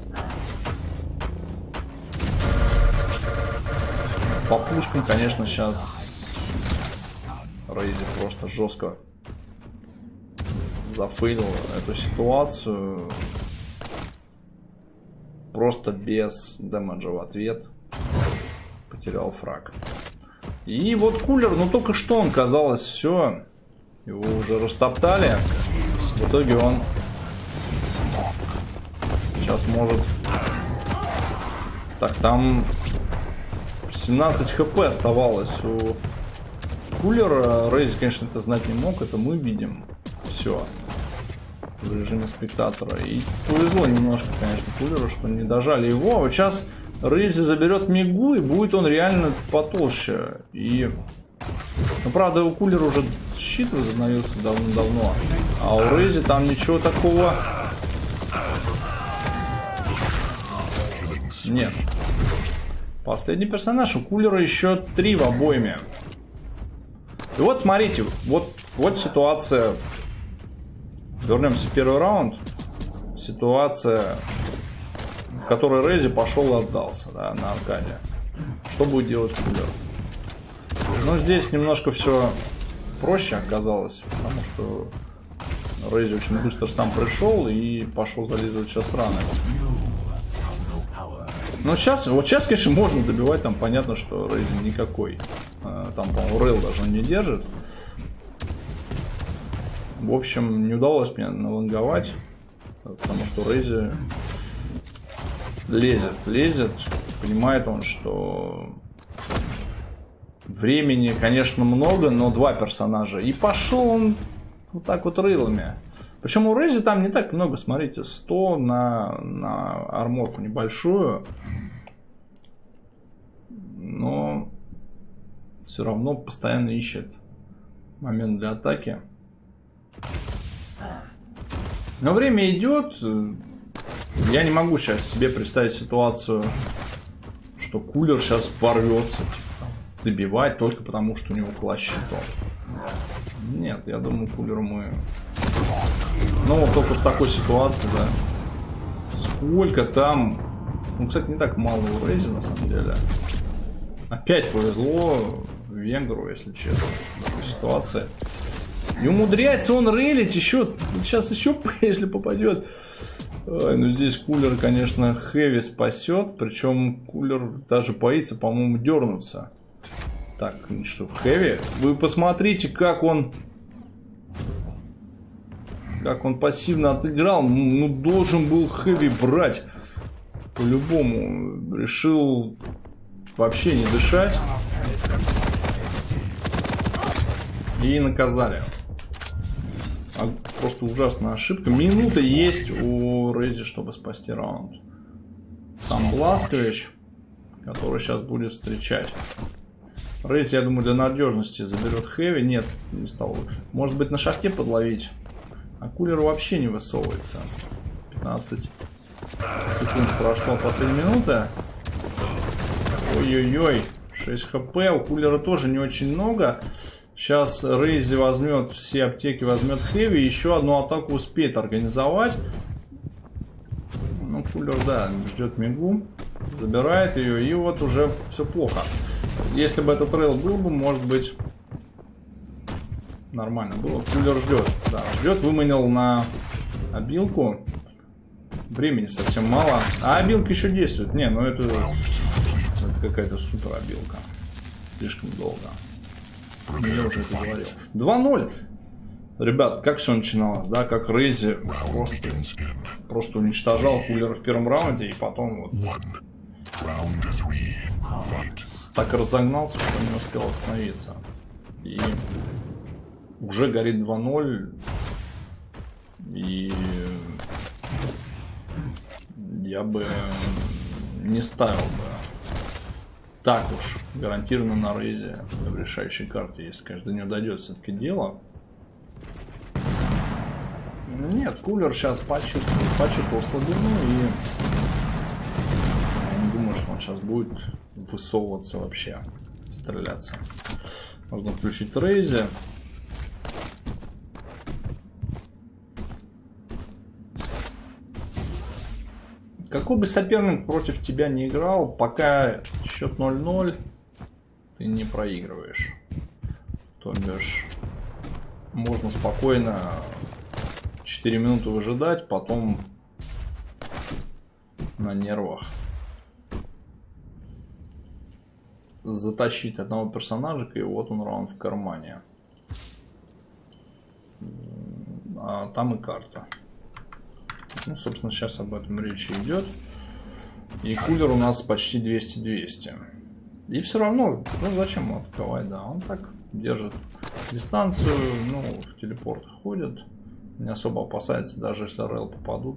По пушкам, конечно, сейчас Рейзи просто жестко зафейлил эту ситуацию. Просто без дэмэджа в ответ потерял фраг. И вот кулер, ну только что он, казалось, все. Его уже растоптали. В итоге он сейчас может... Так, там семнадцать хп оставалось у кулера. Рейзи, конечно, это знать не мог. Это мы видим. Все. В режиме спектатора. И повезло немножко, конечно, кулеру, что не дожали его. А вот сейчас Рейзи заберет мигу, и будет он реально потолще. И... Ну, правда, у кулера уже щит возобновился давно-давно. А у Рейзи там ничего такого... Нет. Последний персонаж. У кулера еще три в обойме. И вот, смотрите. Вот, вот ситуация... Вернемся в первый раунд. Ситуация, в которой Рейзи пошел и отдался, да, на аркаде. Что будет делать кулер? Ну, здесь немножко все проще оказалось, потому что Рейзи очень быстро сам пришел и пошел зализывать сейчас раны. Но сейчас, вот сейчас, конечно, можно добивать, там понятно, что Рейзи никакой. Там, по-моему, Рейл даже не держит. В общем, не удалось мне налонговать, потому что Рейзи лезет, лезет. Понимает он, что времени, конечно, много, но два персонажа. И пошел он вот так вот рейлами. Причем у Рейзи там не так много, смотрите, сто на, на арморку небольшую. Но все равно постоянно ищет момент для атаки. Но время идет. Я не могу сейчас себе представить ситуацию, что кулер сейчас ворвется, типа, добивать только потому, что у него класс щитов. Нет, я думаю, кулеру мы... Ну, вот только в такой ситуации, да. Сколько там... Ну, кстати, не так мало у Рейзи, на самом деле. Опять повезло венгру, если честно, в такой ситуации. И умудряется он рейлить еще. Сейчас еще, если попадет. Ой, ну здесь кулер, конечно, хэви спасет. Причем кулер даже боится, по-моему, дернуться. Так, что, хэви? Вы посмотрите, как он... Как он пассивно отыграл. Ну, должен был хэви брать. По-любому. Решил вообще не дышать. И наказали. Просто ужасная ошибка. Минута есть у Рейзи, чтобы спасти раунд. Сам Бласкович, который сейчас будет встречать. Рейзи, я думаю, для надежности заберет хэви. Нет, не стал. Может быть, на шахте подловить. А кулер вообще не высовывается. пятнадцать секунд прошло последней минуты. Ой-ой-ой. шесть хп. У кулера тоже не очень много. Сейчас Рейзи возьмет все аптеки, возьмет хэви. Еще одну атаку успеет организовать. Ну, кулер, да, ждет мигу. Забирает ее. И вот уже все плохо. Если бы этот рейл был бы, может быть, нормально было. Кулер ждет. Да, ждет, выманил на обилку. Времени совсем мало. А обилка еще действует. Не, ну это, это какая-то супер обилка. Слишком долго. Я уже это говорил. два ноль. Ребят, как все начиналось, да? Как Рейзи просто, просто уничтожал кулера в первом раунде. И потом вот так разогнался, что не успел остановиться. И Уже горит два ноль. И я бы не ставил бы так уж гарантированно на рейзе в решающей карте, если, конечно, до нее дойдет все-таки дело. Нет, кулер сейчас почувствовал, почувствовал слабину, и я не думаю, что он сейчас будет высовываться вообще, стреляться. Можно включить рейзе. Какой бы соперник против тебя не играл, пока счет ноль ноль, ты не проигрываешь. То бишь, можно спокойно четыре минуты выжидать, потом на нервах затащить одного персонажика, и вот он раунд в кармане. А там и карта. Ну, собственно, сейчас об этом речь идет. И кулер у нас почти двести двести. И все равно, ну зачем ему атаковать, да, он так держит дистанцию, ну, в телепорт ходит, не особо опасается, даже если РЛ попадут.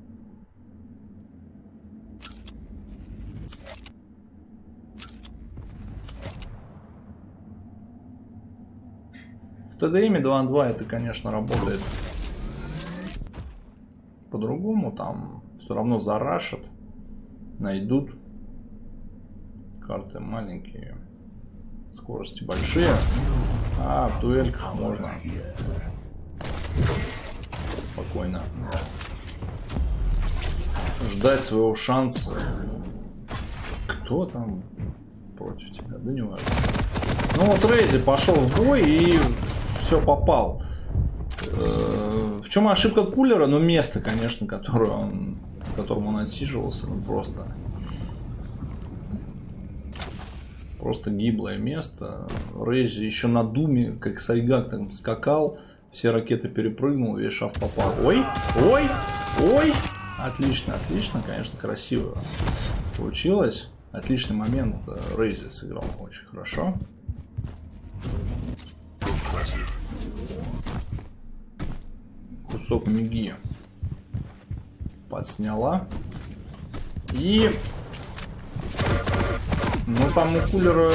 В ТДМе два на два это, конечно, работает по-другому, там все равно зарашат, найдут. Карты маленькие, скорости большие, а в дуэльках можно спокойно ждать своего шанса. Кто там против тебя? Да не важно. Ну вот Рейзи пошел в бой и все попал. В чем ошибка кулера? Ну, место, конечно, которое он, в котором он отсиживался, ну просто просто гиблое место. Рейзи еще на думе, как Сайгак там скакал, все ракеты перепрыгнул, весь шаф попал. Ой, ой, ой! Отлично, отлично, конечно, красиво получилось. Отличный момент Рейзи сыграл очень хорошо. Кусок миги подсняла. И ну там у кулера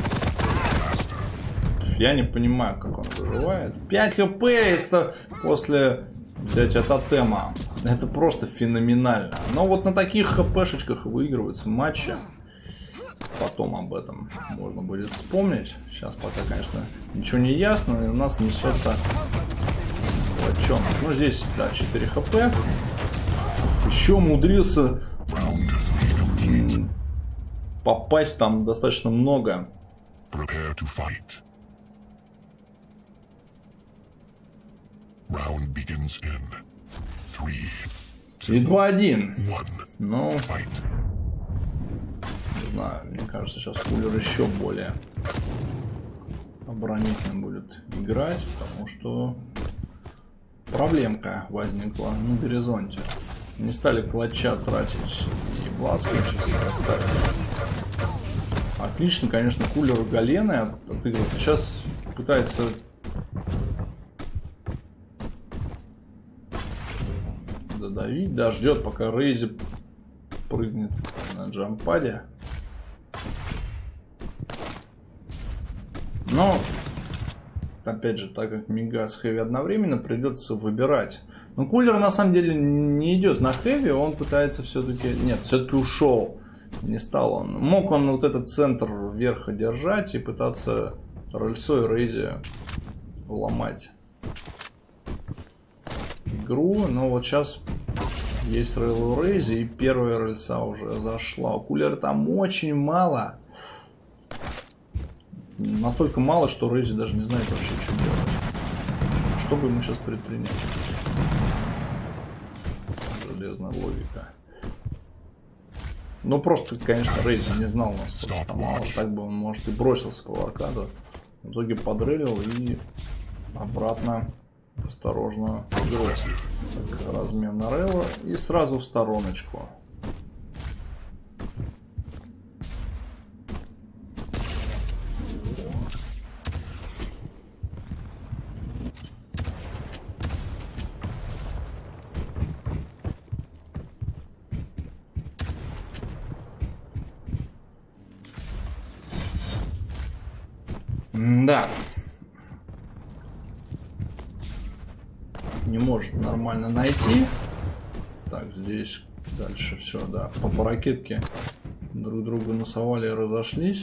я не понимаю, как он выживает. пять хп это после взять от тотема. Это просто феноменально. Но вот на таких хпшечках выигрываются матчи. Потом об этом можно будет вспомнить. Сейчас пока, конечно, ничего не ясно. И у нас несется лочонок. Ну, здесь, да, четыре хп. Еще умудрился попасть там достаточно много. И два один. Ну, не знаю, мне кажется, сейчас кулер еще более оборонительно будет играть, потому что проблемка возникла на горизонте. Не стали клатча тратить и бласку оставили. Отлично, конечно, кулер Галены отыгрывает. Сейчас пытается додавить, да, ждет, пока Рейзи прыгнет на джампаде. Но, опять же, так как Мига с Хэви одновременно, придется выбирать. Но кулер на самом деле не идет на Хэви, он пытается все-таки... Нет, все-таки ушел. Не стал он. Мог он вот этот центр вверха держать и пытаться рельсой Рейзи ломать игру. Но вот сейчас есть рейл у Рейзи, и первая рельса уже зашла. У кулера там очень мало. Настолько мало, что Рейзи даже не знает вообще, что делать. Что бы ему сейчас предпринять? Железная логика. Ну просто, конечно, Рейзи не знал, насколько там мало. Так бы он, может, и бросился по аркаду. В итоге подрелил и обратно в осторожную игру. Так, размен на Рейла и сразу в стороночку. Да. Не может нормально найти. Так, здесь дальше все, да. По, по ракетке друг друга насовали и разошлись.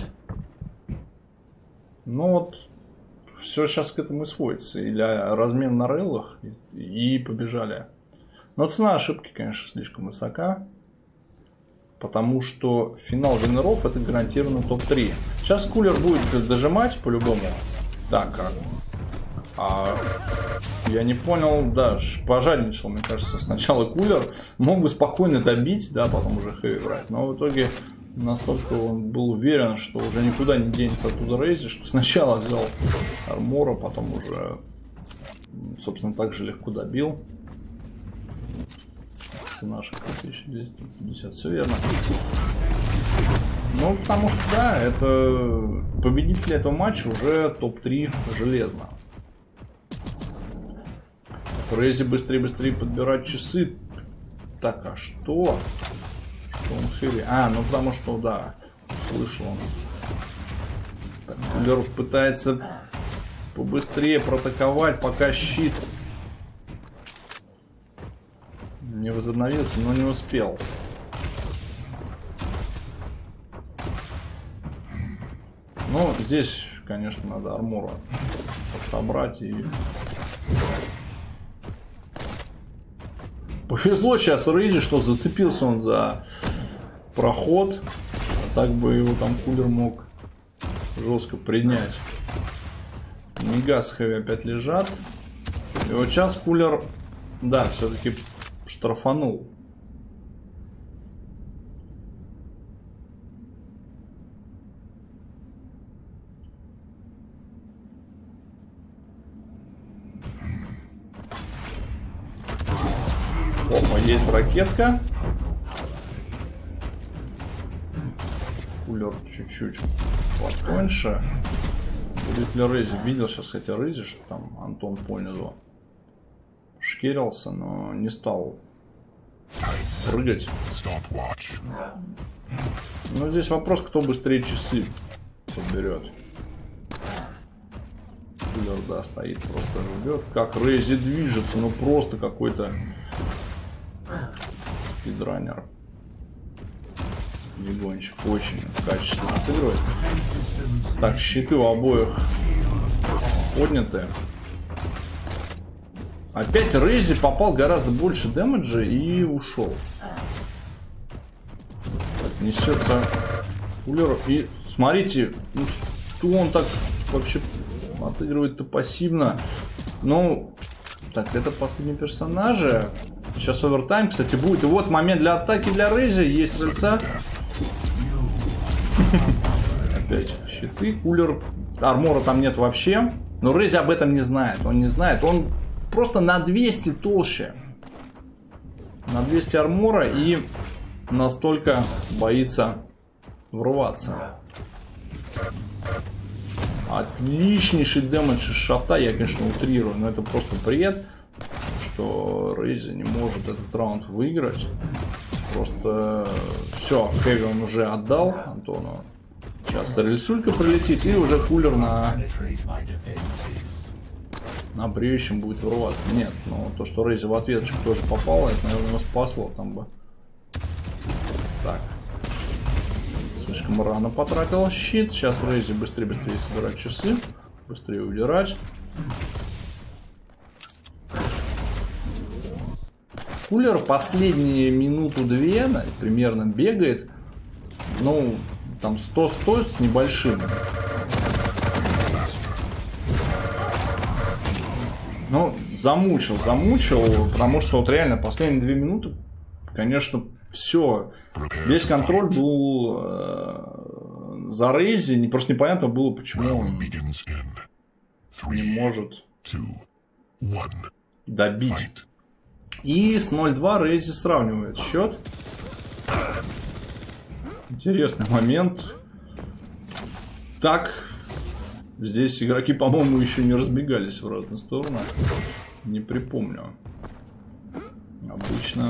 Ну вот, все сейчас к этому и сводится. Или размен на рейлах и, и побежали. Но цена ошибки, конечно, слишком высока. Потому что финал Венеров это гарантированно топ три. Сейчас Кулер будет дожимать по-любому. Так, а, а я не понял, да, пожадничал, мне кажется, сначала Кулер. Мог бы спокойно добить, да, потом уже Хэви брать. Но в итоге настолько он был уверен, что уже никуда не денется оттуда Рейзи, что сначала взял армора, потом уже, собственно, так же легко добил. Наших тысяча двести пятьдесят, все верно. Ну, потому что, да, это победитель этого матча уже топ три железно. Рейзи быстрее-быстрее подбирать часы. Так, а что? Что он хэви? А, ну потому что, да, слышал он. Так, Кулер пытается побыстрее протаковать, пока щит не возобновился, но не успел. Ну, здесь, конечно, надо армора собрать и... Повезло сейчас Рейзи, что зацепился он за проход. А так бы его там Кулер мог жестко принять. Мега с Хэви опять лежат. И вот сейчас Кулер, да, все-таки штрафанул. Опа, есть ракетка. Кулер чуть-чуть потоньше. Будет ли Рейзи? Видел сейчас, хотя Рейзи, что там Антон понизу шкерился, но не стал прыгать. Но здесь вопрос, кто быстрее часы подберет. Кулер, да, стоит, просто ждет. Как Рейзи движется, ну просто какой-то спидранер. Спидгончик очень качественно отыгрывает. Так, щиты у обоих подняты. Опять Рейзи попал гораздо больше дэмэджа и ушел. Так, несется Кулер. И смотрите, ну что он так вообще отыгрывает-то пассивно. Ну, так, это последние персонажи. Сейчас овертайм, кстати, будет. И вот момент для атаки для Рейзи. Есть рельса. Опять щиты. Кулер. Армора там нет вообще. Но Рейзи об этом не знает. Он не знает. Он просто на двести толще. На двести армора и настолько боится врываться. Отличнейший дэмэдж из шафта. Я, конечно, утрирую, но это просто бред, что Рейзи не может этот раунд выиграть. Просто все, Хэви он уже отдал Антону. Сейчас рельсулька прилетит, и уже Кулер на на бреющем будет врываться. Нет, но то, что Рейзи в ответочку тоже попало, это, наверное, его спасло там бы. Так. Слишком рано потратил щит. Сейчас Рейзи быстрее-быстрее собирать часы. Быстрее удирать. Кулер последние минуту-две примерно бегает. Ну, там сто-сто с небольшим. Ну, замучил, замучил, потому что вот реально последние две минуты, конечно, все. Весь контроль был э, за Рейзи. Не, просто непонятно было, почему он не может добить. И с ноль-два Рейзи сравнивает счет. Интересный момент. Так, здесь игроки, по-моему, еще не разбегались в разные стороны. Не припомню. Обычно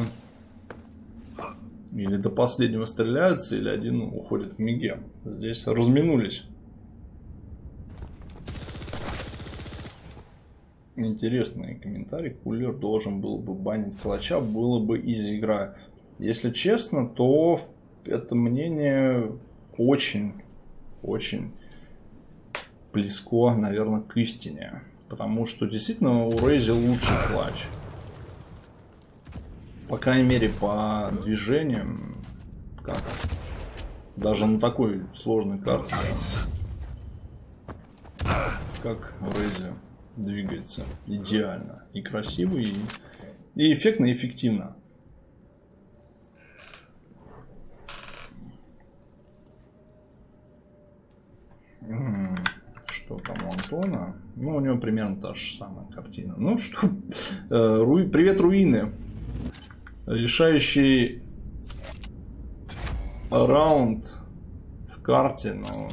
или до последнего стреляются, или один уходит к миге. Здесь разминулись. Интересный комментарий. Кулер должен был бы банить Калача, было бы изи игра. Если честно, то это мнение очень, очень близко, наверное, к истине. Потому что действительно у Рейзи лучший клатч. По крайней мере, по движениям, как даже на такой сложной карте, как Рейзи двигается идеально и красиво, и, и эффектно, и эффективно. Что там у Антона? Ну, у него примерно та же самая картина. Ну что, э, Ру... привет, руины. Решающий раунд в карте, но...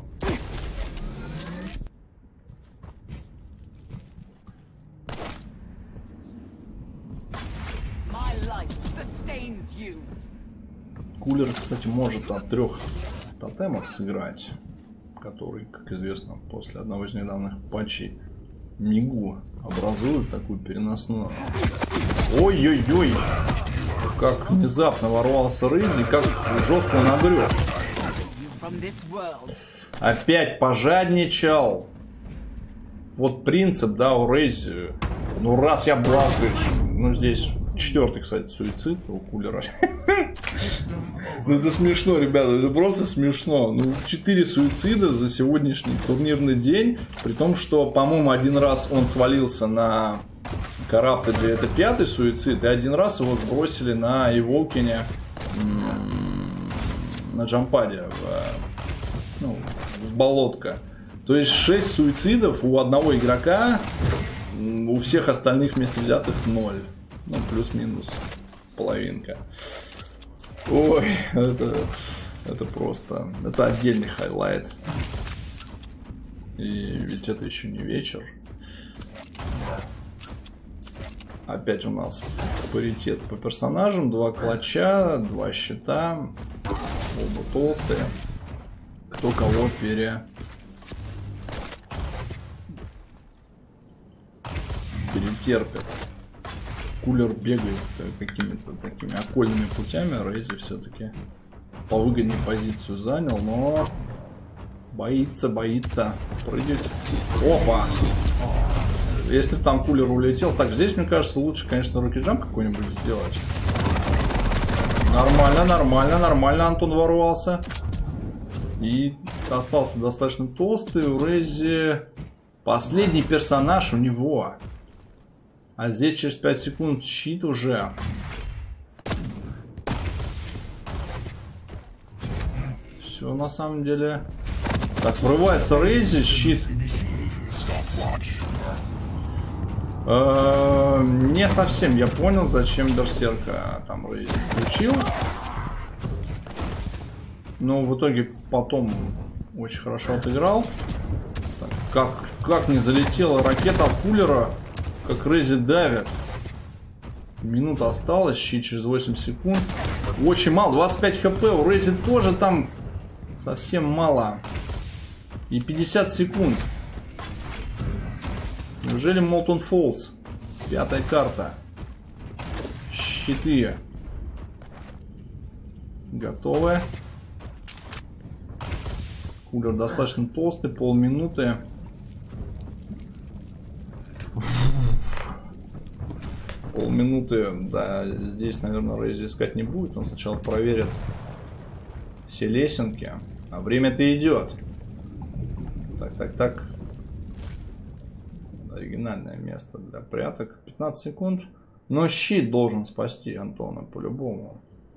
Кулер, кстати, может от трех тотемов сыграть, который, как известно, после одного из недавних патчей Мигу образует такую переносную. Ой-ой-ой! Как внезапно ворвался Рейзи, как жестко он огреб. Опять пожадничал. Вот принцип, да, у Рейзи. Ну, раз я бласкаешь, ну, здесь четвертый, кстати, суицид у Кулера. Ну, это смешно, ребята, это просто смешно. Ну, четыре суицида за сегодняшний турнирный день, при том, что, по-моему, один раз он свалился на Караптеде, это пятый суицид, и один раз его сбросили на Иволкине, на Джампаде, в, ну, в болотко. То есть шесть суицидов у одного игрока, у всех остальных вместе взятых ноль. Ну, плюс-минус половинка. Ой, это, это просто, это отдельный хайлайт. И ведь это еще не вечер. Опять у нас паритет по персонажам. Два клатча, два щита. Оба толстые. Кто кого пере... перетерпит. Кулер бегает какими-то такими окольными путями. Рейзи все-таки повыгоднее позицию занял, но боится, боится прыгать. Опа! Если бы там Кулер улетел. Так, здесь, мне кажется, лучше, конечно, руки-джамп какой-нибудь сделать. Нормально, нормально, нормально Антон ворвался. И остался достаточно толстый. У Рейзи последний персонаж у него. А здесь через пять секунд щит уже. Все на самом деле. Так, врывается Рейзи, щит. Э-э- не совсем я понял, зачем Берсерка там Рейзи включил. Но в итоге потом очень хорошо отыграл. Так, как, как не залетела ракета от Кулера. Как Рейзи давит. Минута осталась, щит через восемь секунд. Очень мало, двадцать пять хп. У Рейзи тоже там совсем мало. И пятьдесят секунд. Неужели Молтон Фоллс? Пятая карта. Щиты. Готовы. Кулер достаточно толстый, полминуты. Полминуты, да, здесь, наверное, Рейзи искать не будет. Он сначала проверит все лесенки. А время-то идет. Так, так, так. Оригинальное место для пряток. пятнадцать секунд. Но щит должен спасти Антона по-любому.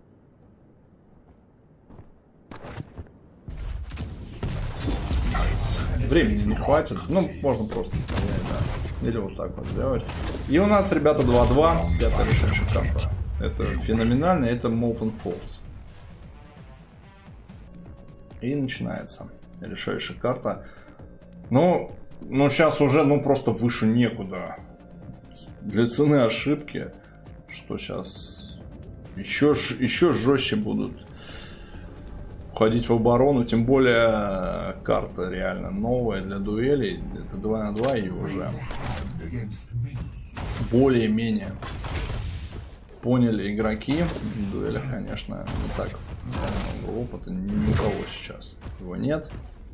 Времени не хватит. Ну, можно просто стоять, да. Или вот так вот сделать. И у нас, ребята, два-два. Пятая решающая карта. Это феноменально. Это Molten Falls. И начинается решающая карта. Ну, ну, сейчас уже, ну, просто выше некуда. Для цены ошибки. Что сейчас еще, еще жестче будут уходить в оборону, тем более карта реально новая для дуэлей. Это два на два и уже более-менее поняли игроки. В дуэлях, конечно, не так много опыта ни у кого сейчас. Его нет.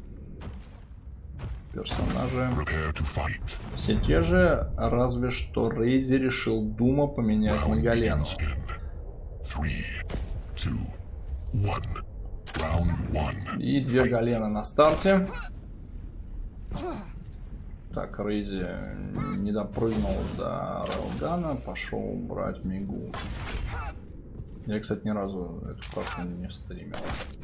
Персонажи все те же, разве что Рейзи решил Дума поменять на Галену. И две Галены на старте. Так, Рейзи не допрыгнул до Рейлгана, пошел брать Мигу. Я, кстати, ни разу эту карту не стримил.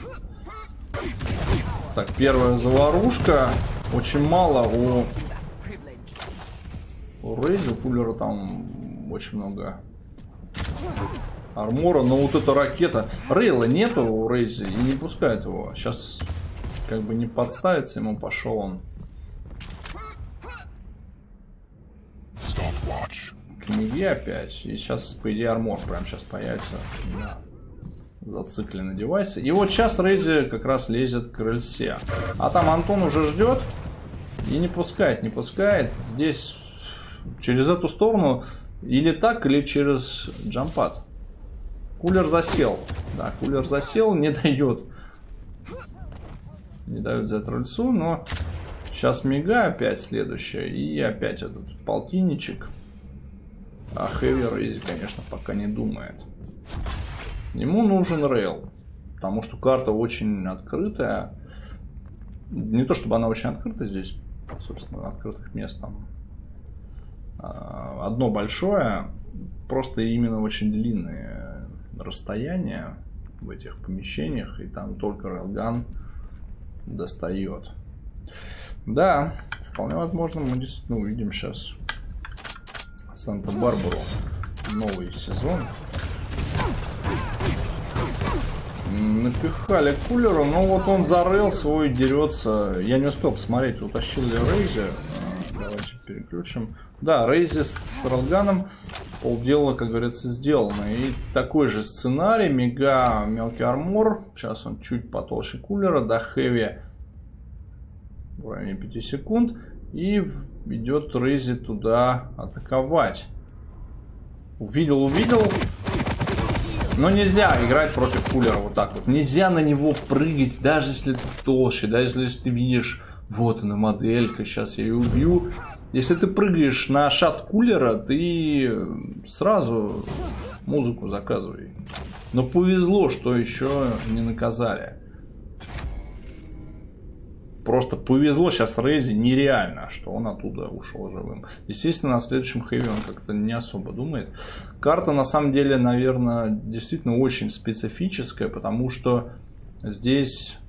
Так, первая заварушка. Очень мало у, у Рейзи, у Кулера там очень много армора, но вот эта ракета. Рейла нету у Рейзи и не пускает его. Сейчас как бы не подставится ему, пошел он к Миге опять. И сейчас, по идее, армор прям сейчас появится. Да. Зациклены девайсы. И вот сейчас Рейзи как раз лезет к крыльце. А там Антон уже ждет и не пускает, не пускает. Здесь через эту сторону или так, или через джампад. Кулер засел. Да, Кулер засел, не дает. Не дает взять рыльцу, но сейчас Мига опять следующая. И опять этот полтинничек. А Хэви Рейзи, конечно, пока не думает. Ему нужен рейл, потому что карта очень открытая. Не то чтобы она очень открытая, здесь, собственно, открытых мест там одно большое, просто именно очень длинные расстояния в этих помещениях, и там только рейлган достает. Да, вполне возможно, мы действительно увидим сейчас Санта-Барбару, новый сезон. Напихали Кулеру, но вот он зарыл свой, дерется. Я не успел посмотреть, утащил ли Рейзи. Давайте переключим. Да, Рейзи с Рейлганом полдела, как говорится, сделано. И такой же сценарий. Мега, мелкий армор. Сейчас он чуть потолще Кулера. До Хэви в районе пяти секунд. И идет Рейзи туда атаковать. Увидел, увидел. Но нельзя играть против Кулера вот так вот. Нельзя на него прыгать, даже если ты толще, даже если ты видишь, вот она моделька, сейчас я ее убью. Если ты прыгаешь на шат Кулера, ты сразу музыку заказывай. Но повезло, что еще не наказали. Просто повезло сейчас Рейзи нереально, что он оттуда ушел живым. Естественно, на следующем хэви он как-то не особо думает. Карта на самом деле, наверное, действительно очень специфическая, потому что здесь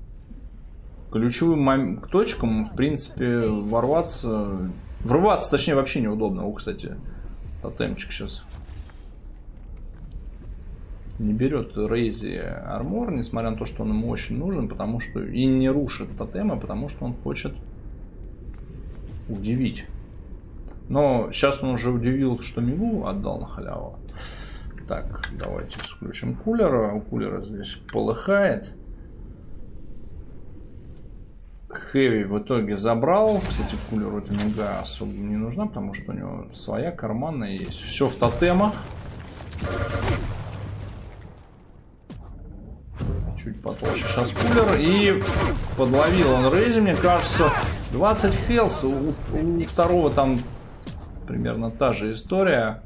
ключевым точкам, в принципе, ворваться... Врываться, точнее, вообще неудобно. О, кстати, тотемчик сейчас не берет Рейзи армор, несмотря на то, что он ему очень нужен, потому что и не рушит тотема, потому что он хочет удивить. Но сейчас он уже удивил, что Мигу отдал на халяву. Так, давайте включим Кулера. У Кулера здесь полыхает. Хэви в итоге забрал. Кстати, Кулеру эта Мига особо не нужна, потому что у него своя карманная есть. Все в тотемах. Чуть потолще сейчас Кулер. И подловил он Рейзи, мне кажется. двадцать хелс. У, у второго там примерно та же история.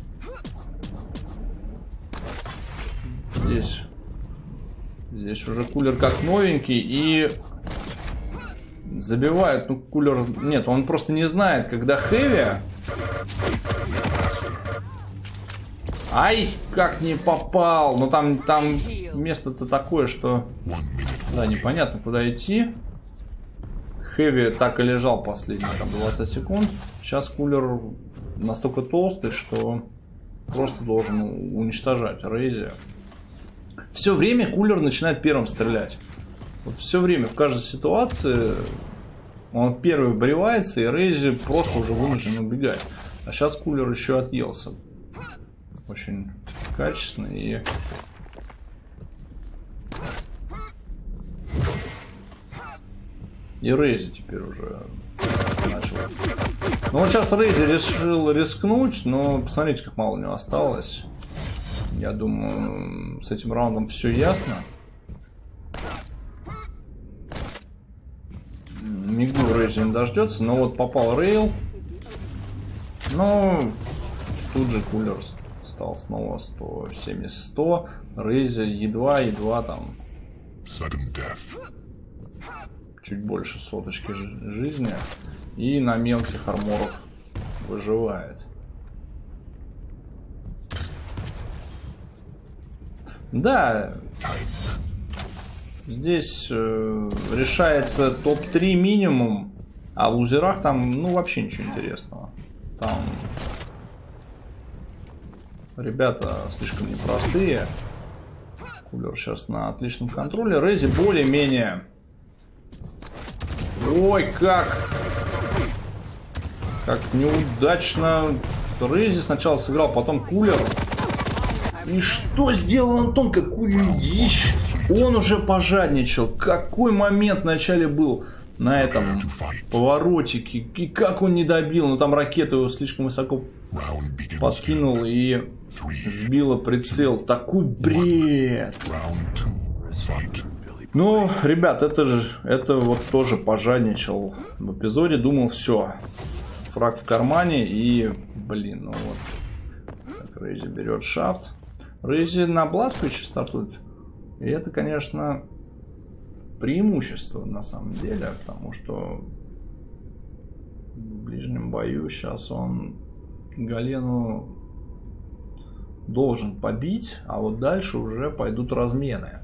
Здесь. Здесь уже Кулер как новенький. И забивает. Ну, Кулер... Нет, он просто не знает, когда Хэви... Ай, как не попал. Но там, там место-то такое, что... Да, непонятно, куда идти. Хэви так и лежал последние там, двадцать секунд. Сейчас Кулер настолько толстый, что просто должен уничтожать Рейзи. Все время Кулер начинает первым стрелять. Вот все время, в каждой ситуации он первый вбривается, и Рейзи просто уже вынужден убегать. А сейчас Кулер еще отъелся. Очень качественно. И И Рейзи теперь уже начал. Ну вот сейчас Рейзи решил рискнуть, но посмотрите, как мало у него осталось. Я думаю, с этим раундом все ясно. Мигу Рейзи не дождется, но вот попал Рейл. Ну, тут же кулер стал снова сто семьдесят сто. Рейзи едва-едва там чуть больше соточки жизни. И на мелких арморах выживает. Да, здесь э, решается топ три минимум, а в лузерах там, ну, вообще ничего интересного. Там ребята слишком непростые. Кулер сейчас на отличном контроле. Рейзи более-менее... Ой, как... Как неудачно Рейзи сначала сыграл, потом кулер. И что сделал Антон? Какую дичь! Он уже пожадничал. Какой момент вначале был на этом поворотике. И как он не добил. Ну там ракета его слишком высоко подкинул и сбила прицел. Такой бред. Ну, ребят, это же, это вот тоже пожадничал в эпизоде. Думал, все. Фраг в кармане и, блин, ну вот. Так, Рейзи берет шафт. Рейзи на Бласковиче стартует. И это, конечно, преимущество на самом деле, потому что в ближнем бою сейчас он Галену должен побить, а вот дальше уже пойдут размены.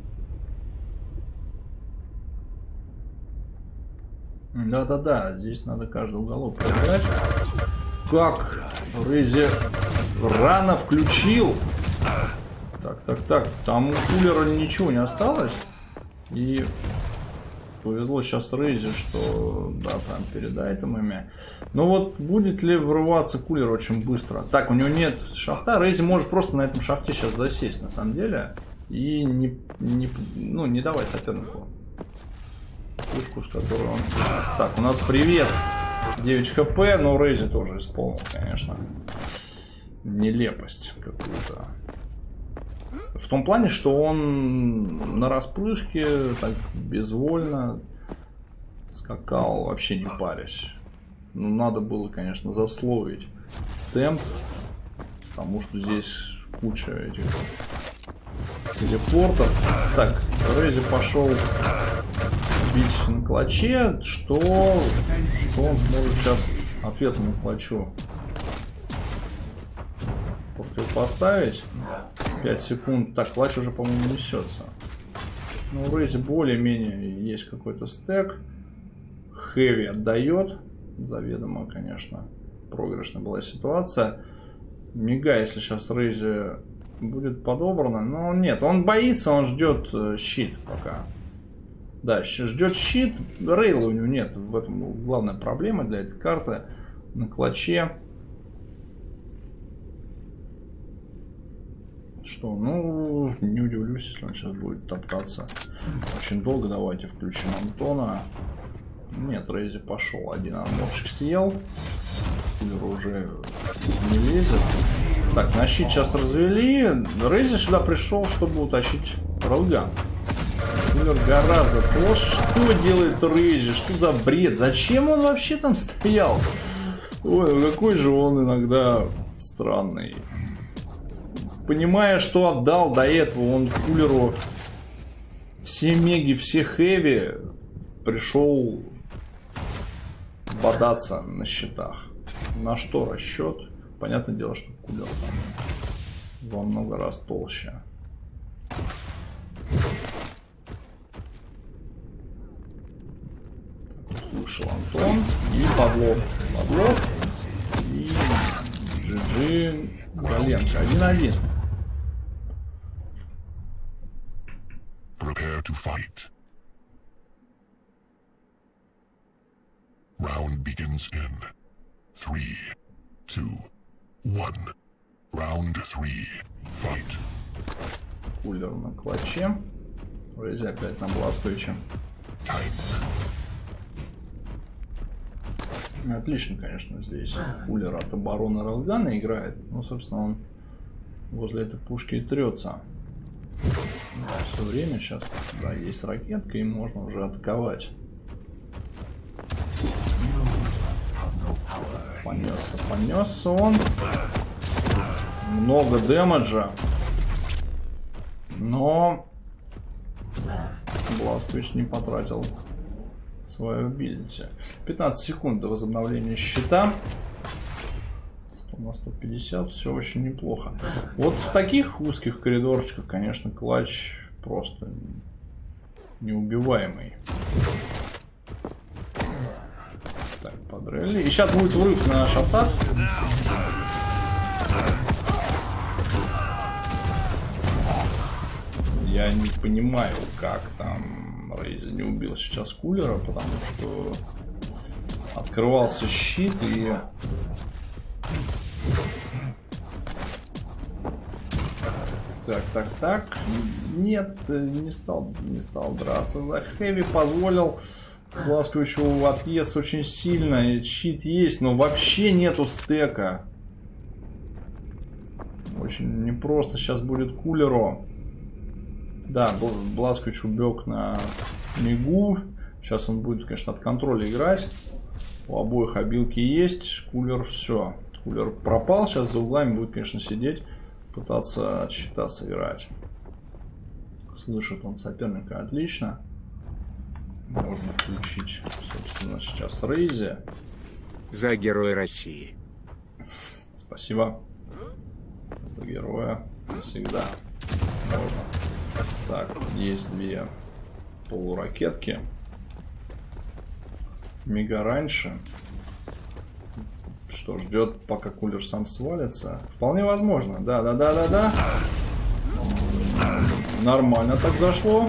Да-да-да, здесь надо каждый уголок проиграть. Как Рейзи рано включил. Так, так, так. Там у кулера ничего не осталось. И повезло сейчас Рейзи, что да, там перед айтемами. Но вот будет ли врываться кулер очень быстро? Так, у него нет шахта. Рейзи может просто на этом шахте сейчас засесть, на самом деле. И не, не, ну, не давай сопернику пушку, с которой он... Так, у нас привет. девять хп, но Рейзи тоже исполнил, конечно. Нелепость какую-то. В том плане, что он на распрыжке так безвольно скакал, вообще не парясь. Ну, надо было, конечно, засловить темп, потому что здесь куча этих телепортов. Так, Рейзи пошел бить на клатче, что, что он сможет сейчас ответному клатчу противопоставить. пять секунд. Так, клатч уже, по-моему, несется. Ну, у Рейзи более-менее есть какой-то стек. Хэви отдает. Заведомо, конечно, проигрышная была ситуация. Мига, если сейчас Рейзи будет подобрано. Но нет, он боится, он ждет щит пока. Да, ждет щит. Рейла у него нет. В этом главная проблема для этой карты. На клатче. Что, ну, не удивлюсь, если он сейчас будет топтаться очень долго. Давайте включим Антона. Нет, Рейзи пошел. Один арморчик съел. Кулер уже не лезет. Так, на щит сейчас развели. Рейзи сюда пришел, чтобы утащить Ролган. Кулер гораздо проще. Что делает Рейзи? Что за бред? Зачем он вообще там стоял? Ой, ну какой же он иногда странный. Понимая, что отдал до этого, он кулеру все меги, все хэви пришел бодаться на счетах. На что расчет? Понятное дело, что кулер там во много раз толще. Вышел Антон и подлог. Подлог и джи джи Галенко. один-один. Prepare to fight. Round begins in three, two, one. Round three. Fight. Кулер на клатче. Рейзи опять на Бласковиче. Отлично, конечно, здесь кулер от обороны Рэлгана играет. Ну, собственно, он возле этой пушки и трется. Да, все время сейчас, да, есть ракетка, и можно уже атаковать. Понесся, понесся он. Много дэмэджа. Но Блазкович не потратил свою абилити. пятнадцать секунд до возобновления щита. сто на сто пятьдесят. Все очень неплохо. Вот в таких узких коридорчиках, конечно, клатч просто неубиваемый. Так, подрели. И сейчас будет врыв на шафтах. Я не понимаю, как там Рейзи не убил сейчас кулера, потому что открывался щит и... Так, так, так. Нет, не стал, не стал драться за Хэви, позволил Блазковичу отъезд очень сильно. Щит есть, но вообще нету стека. Очень непросто сейчас будет кулеру. Да, Блазкович убег на мигу. Сейчас он будет, конечно, от контроля играть. У обоих обилки есть. Кулер, все. Кулер пропал. Сейчас за углами будет, конечно, сидеть. Пытаться от щита сыграть. Слышит он соперника отлично. Можно включить, собственно, сейчас Рейзи. За Героя России. Спасибо. За героя. Всегда можно. Так, есть две полуракетки. Мига раньше. Что, ждет, пока кулер сам свалится? Вполне возможно. Да, да, да, да, да. Нормально так зашло.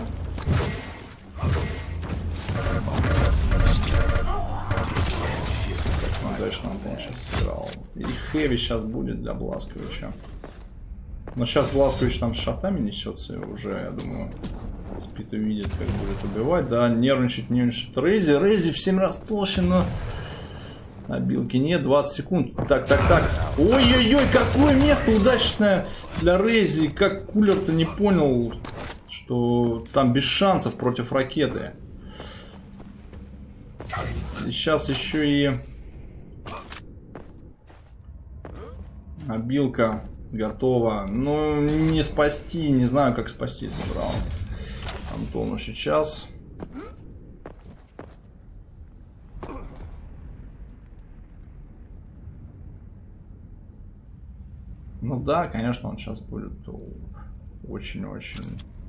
Удачно он сейчас сыграл. И хэви сейчас будет для Блазковича. Но сейчас Блазкович там с шафтами несется и уже, я думаю, спит и видит, как будет убивать. Да, нервничать, нервничает Рейзи. Рейзи в семь раз толще, но обилки нет. двадцать секунд. Так, так, так. Ой-ой-ой, какое место удачное для Рейзи. Как кулер-то не понял, что там без шансов против ракеты. И сейчас еще и обилка готова. Но не спасти, не знаю, как спасти этот раунд Антону сейчас. Ну да, конечно, он сейчас будет очень-очень...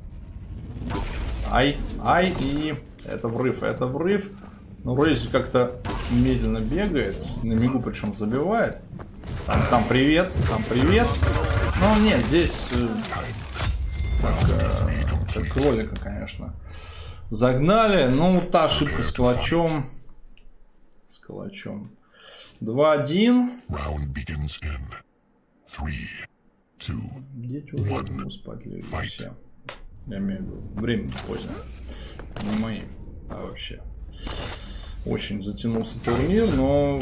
Ай, ай, и это врыв, это врыв. Но Рейзи как-то медленно бегает, на мигу причем забивает. Там, там привет, там привет. Ну нет, здесь э, так, э, как кролика, конечно, загнали. Ну, та ошибка с калачом. С калачом. два один. Дети уже будут спать легли все. Я имею в виду, время позднее. Не мои, а вообще. Очень затянулся турнир, но...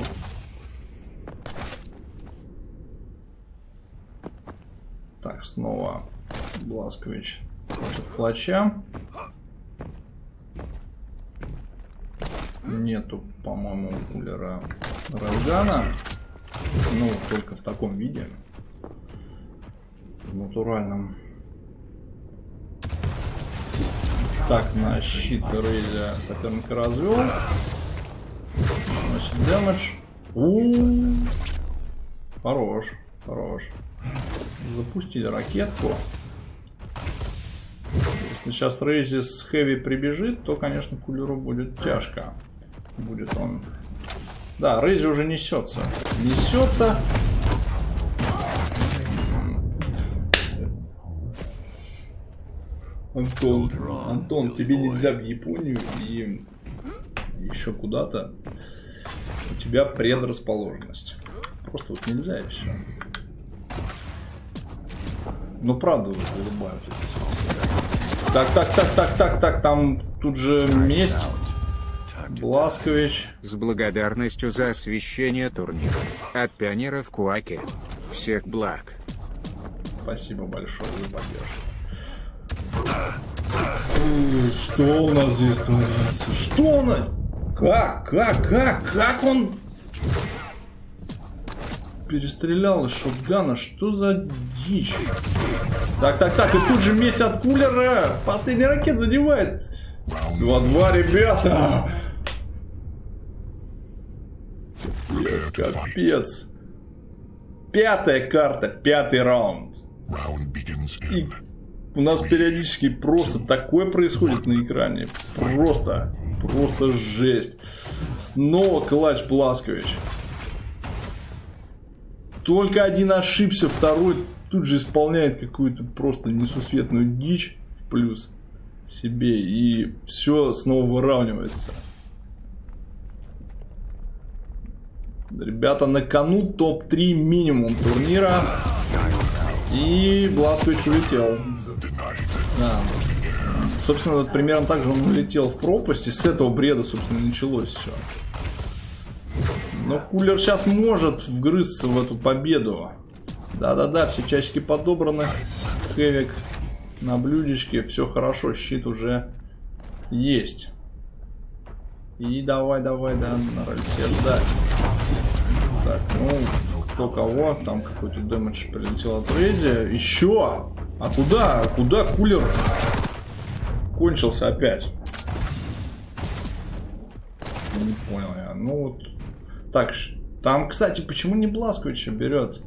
Так, снова Блазкович против Клача. Нету, по-моему, кулера Рэлгана. Ну, только в таком виде. В натуральном. Так, на щит Рейзи соперника развел. Наносит дэмэдж. У-у-у. Хорош, хорош. Запустили ракетку. Если сейчас Рейзи с Хэви прибежит, то, конечно, кулеру будет тяжко. Будет он... Да, Рейзи уже несется. Несется. Антон, Антон, тебе нельзя в Японию и еще куда-то. У тебя предрасположенность. Просто вот нельзя и все. Ну правда улыбаются. Так, так, так, так, так, так, там тут же месть. Бласкович. С благодарностью за освещение турнира. От пионера в Куаке. Всех благ. Спасибо большое за поддержку. Что у нас здесь творится? Что у нас? Как? Как? Как? Как он перестрелял из шотгана? Что за дичь? Так, так, так. И тут же месть от кулера. Последний ракет задевает. два-два, ребята. Капец, капец. Пятая карта, пятый раунд. И у нас периодически просто такое происходит на экране. Просто, просто жесть. Снова клатч Бласкович. Только один ошибся, второй тут же исполняет какую-то просто несусветную дичь в плюс себе. И все снова выравнивается. Ребята, на кону топ три минимум турнира. И Бласкович улетел. Да. Собственно, вот примерно так же он улетел в пропасть. И с этого бреда, собственно, началось все. Но кулер сейчас может вгрызться в эту победу. Да-да-да, все часики подобраны. Хэвик на блюдечке. Все хорошо, щит уже есть. И давай, давай, да, на рельсе ждать. Так, ну, кто кого, там какой-то дэмэдж прилетел от Рейзи. Еще! А куда? Куда кулер кончился опять? Не понял я. Ну вот. Так, там, кстати, почему не Бласковича берет?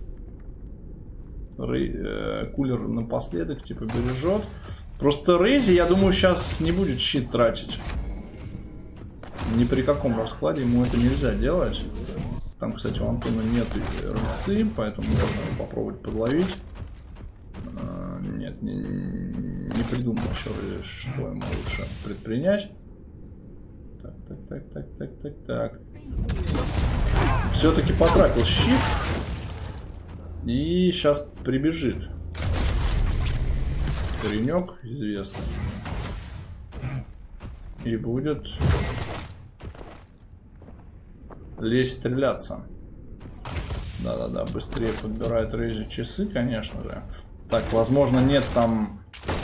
Рей, э, кулер напоследок, типа, бережет. Просто Рейзи, я думаю, сейчас не будет щит тратить. Ни при каком раскладе ему это нельзя делать. Там, кстати, у Антона нет рыцы, поэтому можно попробовать подловить. А, нет, не, не придумал еще, что ему лучше предпринять. Так, так, так, так, так, так, так. Все-таки потратил щит. И сейчас прибежит. Паренек известный. И будет лезть стреляться. Да-да-да, быстрее подбирает Рейзи часы, конечно же. Так, возможно, нет там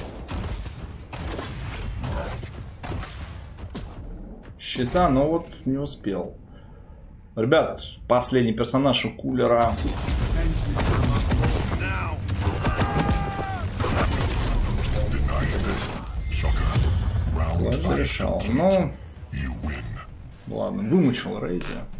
щита, но вот не успел. Ребят, последний персонаж у кулера. Ладно, решал. Ну, ладно, вымучил Рейзи.